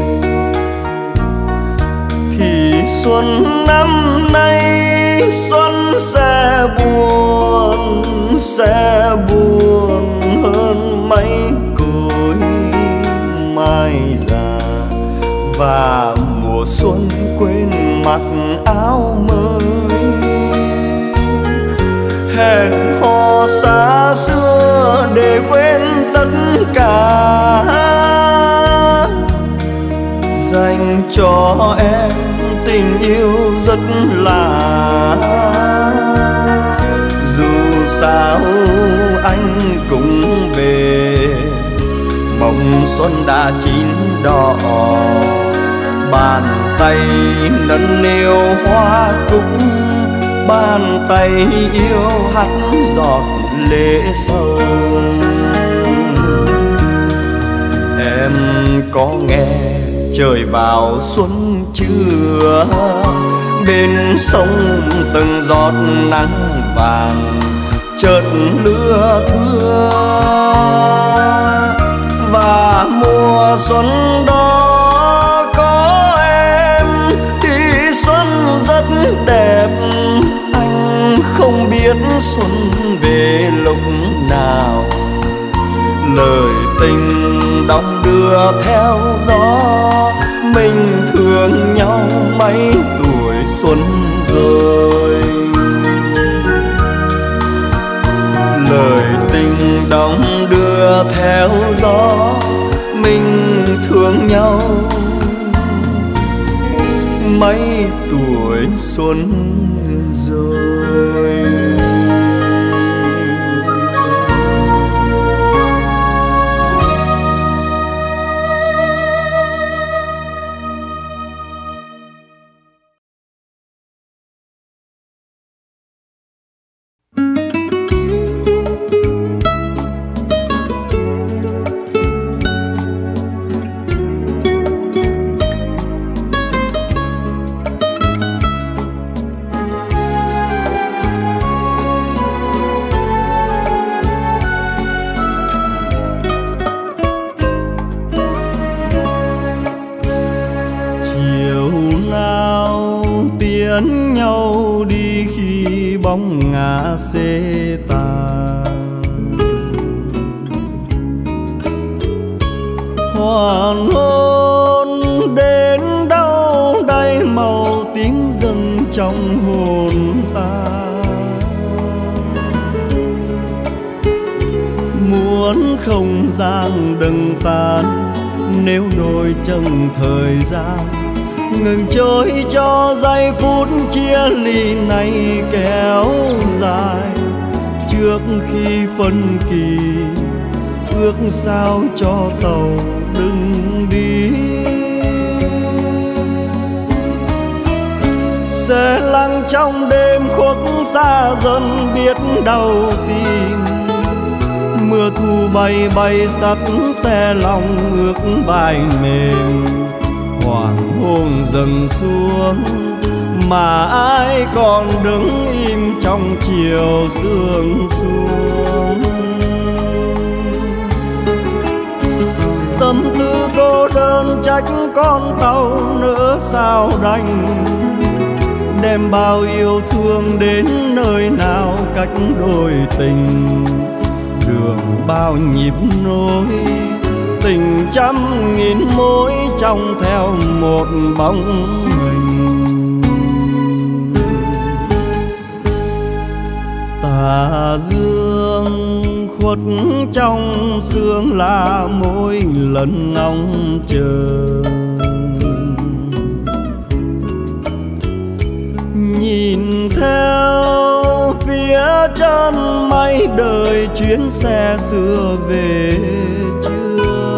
thì xuân năm nay xuân sẽ buồn, sẽ buồn hơn mấy cội mai già. Và mùa xuân quên mặc áo mới, hẹn hò xa xưa để quên tất cả, dành cho em tình yêu rất lạ. Dù sao anh cũng về, mộng xuân đã chín đỏ. Bàn tay nâng niu hoa cúc, bàn tay yêu hắt giọt lệ sầu. Em có nghe trời vào xuân chưa, bên sông từng giọt nắng vàng chợt lưa thưa. Và mùa xuân đó có em thì xuân rất đẹp. Anh không biết xuân về lúc nào, lời tình đong đưa theo gió. Mình thương nhau mấy tuổi xuân rồi, lời tình đong đưa theo gió. Mình thương nhau mấy tuổi xuân rồi. xê tàn. Hoàng hôn đến đâu đây, màu tím dâng trong hồn ta. Muốn không gian đừng tan, nếu đôi chân thời gian ngừng trôi cho giây phút chia ly này kéo dài. Trước khi phân kỳ ước sao cho tàu đừng đi, sẽ lặng trong đêm khuất xa dần biết đâu tìm. Mưa thu bay bay sắt xe lòng ước vai mềm. Hoàng hôn dần xuống mà ai còn đứng im trong chiều sương xuống. Tâm tư cô đơn trách con tàu nữa sao đành, đem bao yêu thương đến nơi nào cách đôi tình. Đường bao nhịp nối, tình trăm nghìn mối trong theo một bóng hình. Tà dương khuất trong sương là mỗi lần ngóng chờ. Nhìn theo phía chân mây đời chuyến xe xưa về chưa.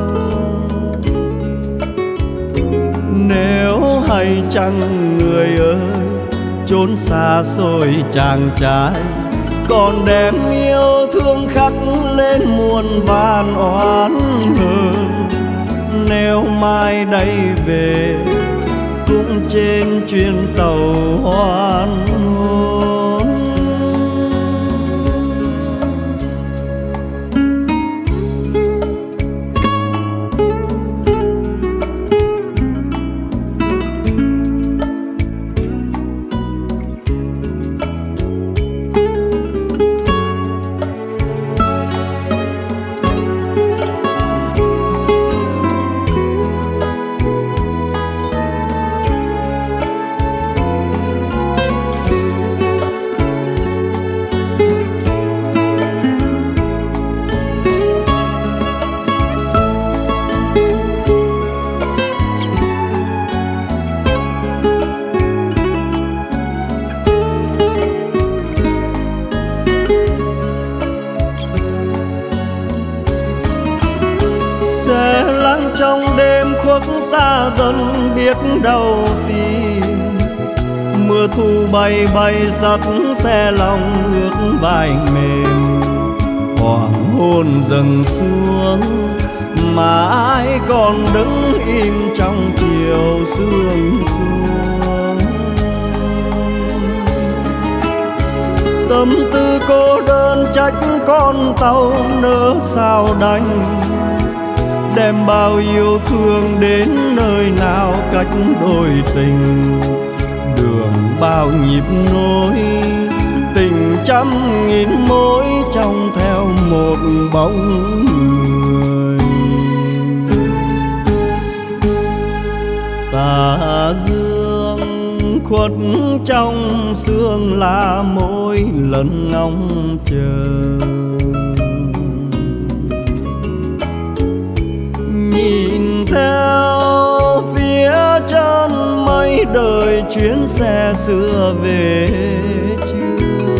Nếu hay chăng người ơi chốn xa xôi chàng trai, còn đem yêu thương khắc lên muôn vàn oán hờn. Nếu mai đây về cũng trên chuyến tàu hoan hôn. Xa dần biết đâu tìm. Mưa mưa thu bay bay sắt xe lòng ướt vai mềm. Hoàng hôn dần xuống mà ai còn đứng im trong chiều sương xuống. Tâm tư cô đơn trách con tàu nỡ sao đành, đem bao yêu thương đến nơi nào cách đôi tình. Đường bao nhịp nối, tình trăm nghìn mối trong theo một bóng người. Tà dương khuất trong sương là mỗi lần ngóng chờ, nhìn theo phía chân mây đời chuyến xe xưa về chưa.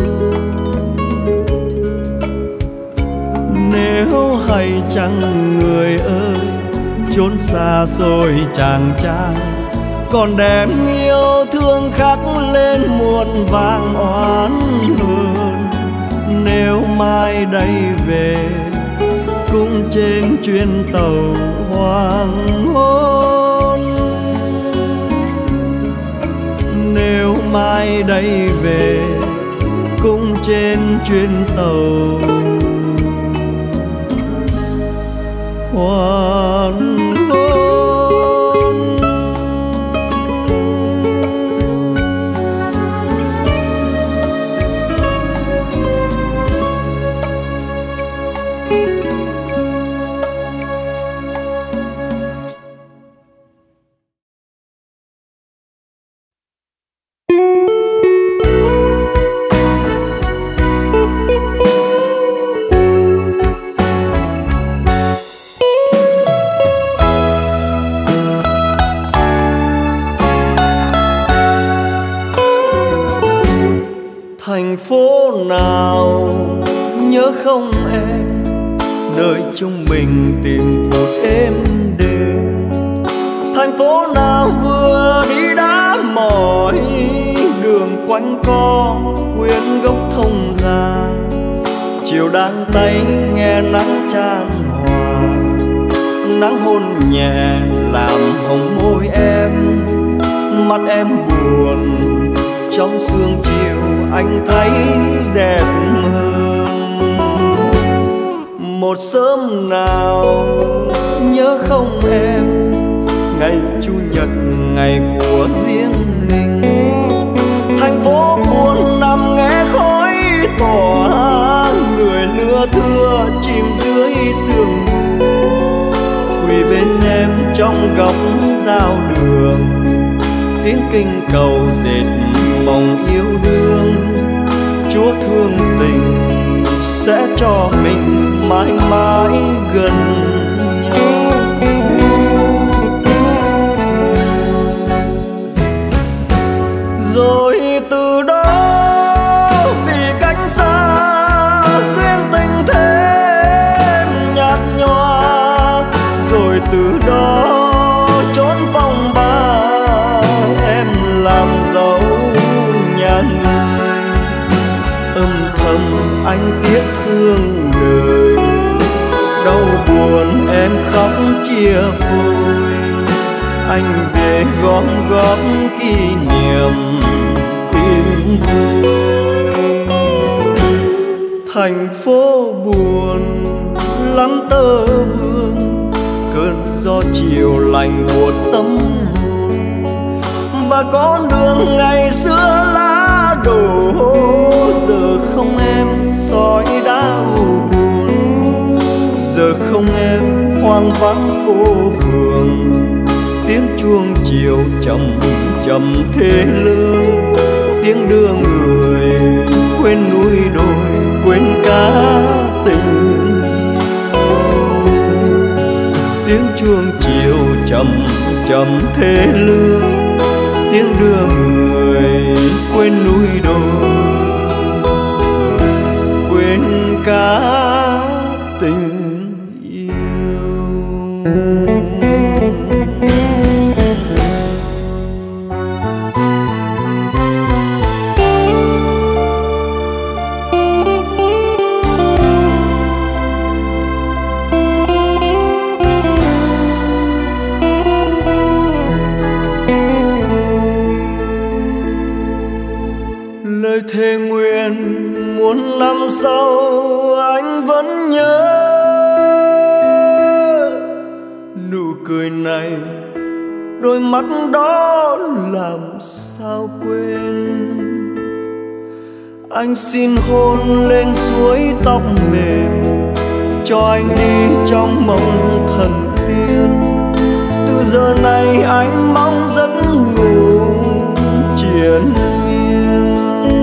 Nếu hay chăng người ơi chốn xa xôi chàng trai, còn đem yêu thương khắc lên muôn vàng oán hờn. Nếu mai đây về cũng trên chuyến tàu hoàng hôn, nếu mai đây về cũng trên chuyến tàu hoàng hôn. Thành phố nào nhớ không em, nơi chúng mình tìm phút êm đềm. Thành phố nào vừa đi đã mỏi, đường quanh co quyến gốc thông già. Chiều đan tay nghe nắng chan hòa, nắng hôn nhẹ làm hồng môi em. Mắt em buồn trong sương chiều anh thấy đẹp hơn. Một sớm nào nhớ không em, ngày chủ nhật ngày của riêng mình. Thành phố buồn nằm nghe khói tỏa, người lưa thưa chìm dưới sương mù. Quỳ bên em trong góc giao đường, tiếng kinh cầu dệt mộng yêu đương. Chúa thương tình sẽ cho mình mãi mãi gần nhau. Rồi từ đó vì cách xa duyên tình thêm nhạt nhòa. Rồi từ đó trốn vòng ba em làm dấu nhà người. Âm thầm anh tiếc thương đời, đau buồn em khóc chia phôi. Anh về gom góp kỷ niệm yên vui. Thành phố buồn lắm tơ vương, cơn gió chiều lạnh buốt tâm hồn. Và con đường ngày xưa lá đổ, giờ không em soi đã u buồn. Giờ không em hoang vắng phố phường, tiếng chuông chiều chậm chậm thê lương. Tiếng đưa người quên núi đồi, quên cả tình yêu. Tiếng chuông chiều chậm chậm thê lương, tiếng đưa người quên núi đồi, quên cả tình yêu. lời thề nguyện muôn năm sau anh vẫn nhớ nụ cười này, đôi mắt đó làm sao quên. Anh xin hôn lên suối tóc mềm, cho anh đi trong mộng thần tiên. Từ giờ này anh mong giấc ngủ triền miên.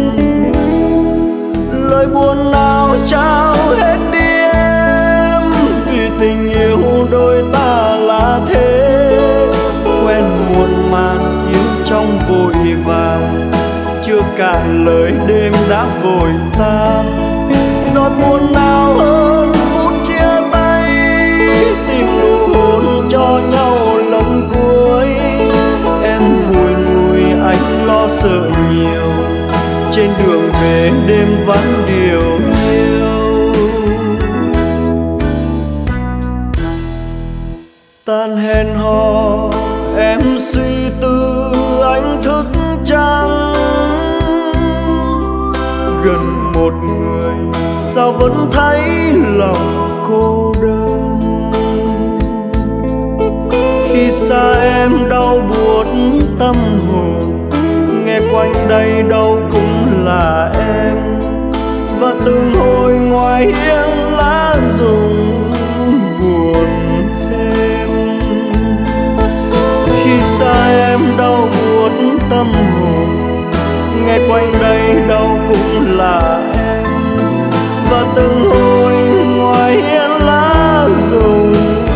Lời buồn nào trao hết đi em, vì tình yêu đôi ta là thế. Quen muộn màng yêu trong vội vàng, chưa cạn lời đêm đã vội tan. Giọt buồn nào hơn phút chia tay, tìm nụ hôn cho nhau lần cuối. Em bùi ngùi anh lo sợ nhiều, trên đường về đêm vắng điều hiu. Tan hẹn hò em suy tư anh thức trắng. Gần một người sao vẫn thấy lòng cô đơn. Khi xa em đau buốt tâm hồn, nghe quanh đây đâu cũng là em. Và từng hồi ngoài hiên lá rụng buồn thêm. Khi xa em đau buốt tâm hồn, nghe quanh đây đâu cũng là em. Và từng hồi ngoài hiên lá rụng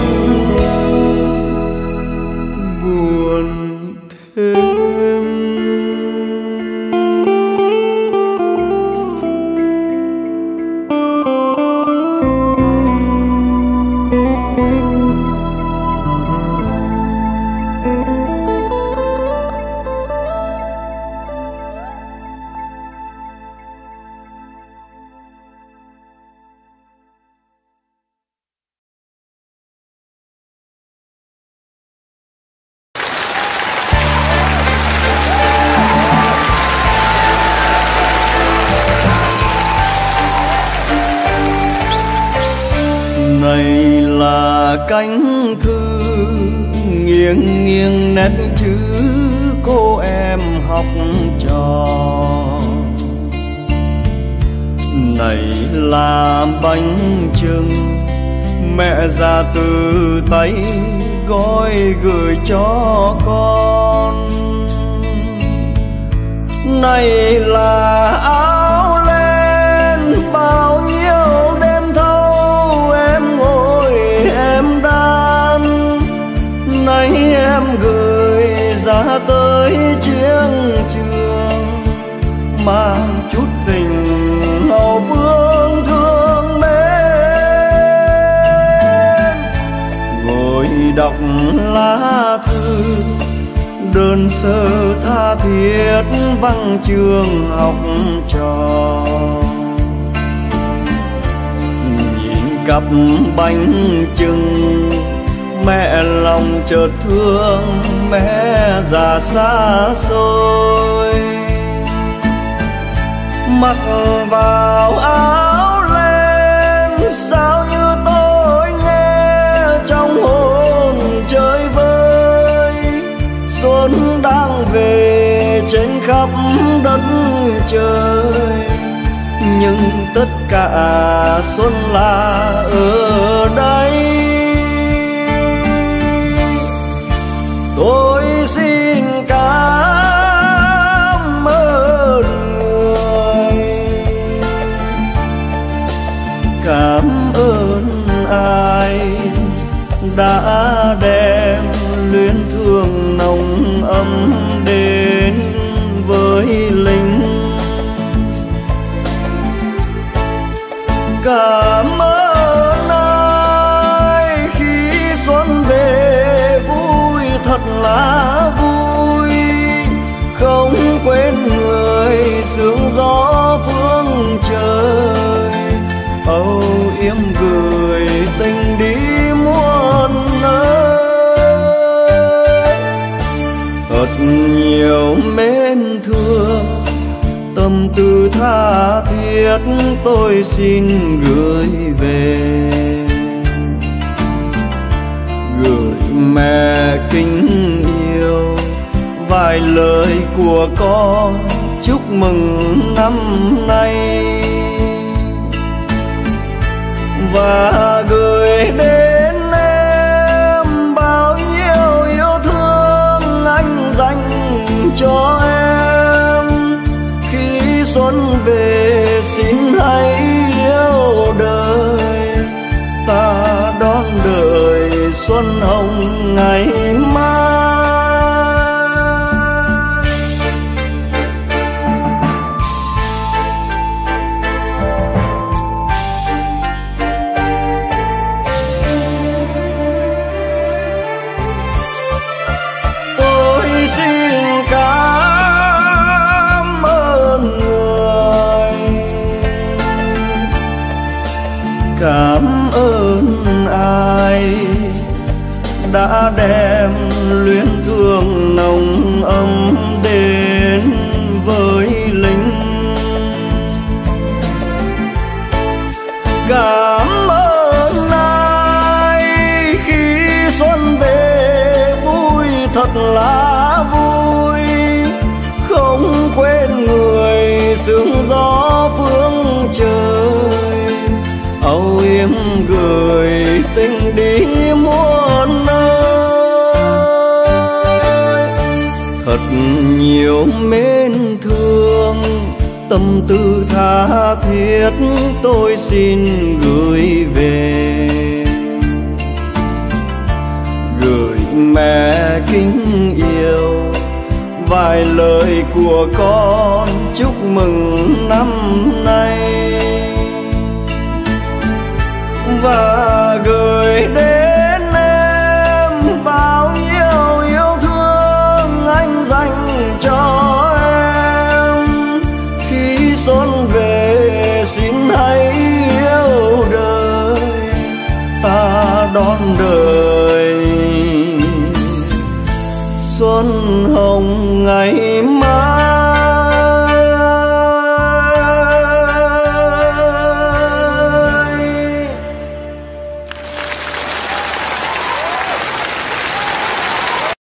buồn thêm. Này là cánh thư nghiêng nghiêng nét chữ cô em học trò. Này là bánh chưng mẹ già từ tay gói gửi cho con. Này là áo len bao nhiêu đêm thâu em ngồi em đan. Nay em gửi ra tới chiến trường, mang chút tình hậu phương thương mến. Ngồi đọc lá thư đơn sơ tha thiết vắng trường học trò. Nhìn cặp bánh chưng mẹ lòng chợt thương mẹ già xa xôi. Mặc vào áo len sao như tôi nghe trong hồn chơi vơi. Xuân đang về trên khắp đất trời, nhưng tất cả xuân là ở đây. Tôi xin cảm ơn người, cảm ơn ai đã đem luyến thương nồng ấm đến với lính. Cảm ơn ai khi xuân về vui thật là vui, không quên người sương gió phương trời. Âu yếm gửi tình đi muôn nơi, thật nhiều mến thương tâm tư tha thiết tôi xin gửi về. Gửi mẹ kính yêu vài lời của con chúc mừng năm nay, và gửi đến em bao nhiêu yêu thương anh dành cho em. Khi xuân về xin hãy yêu đời, ta đón đời xuân hồng ngày mai. Cảm ơn ai đã đem luyến thương nồng ấm đến với lính. Cảm ơn ai khi xuân về vui thật là vui, không quên người sương gió phương trời, âu yếm gửi tình đi muôn nơi. Thật nhiều mến thương tâm tư tha thiết tôi xin gửi về. Gửi mẹ kính yêu vài lời của con chúc mừng năm nay, và gửi đến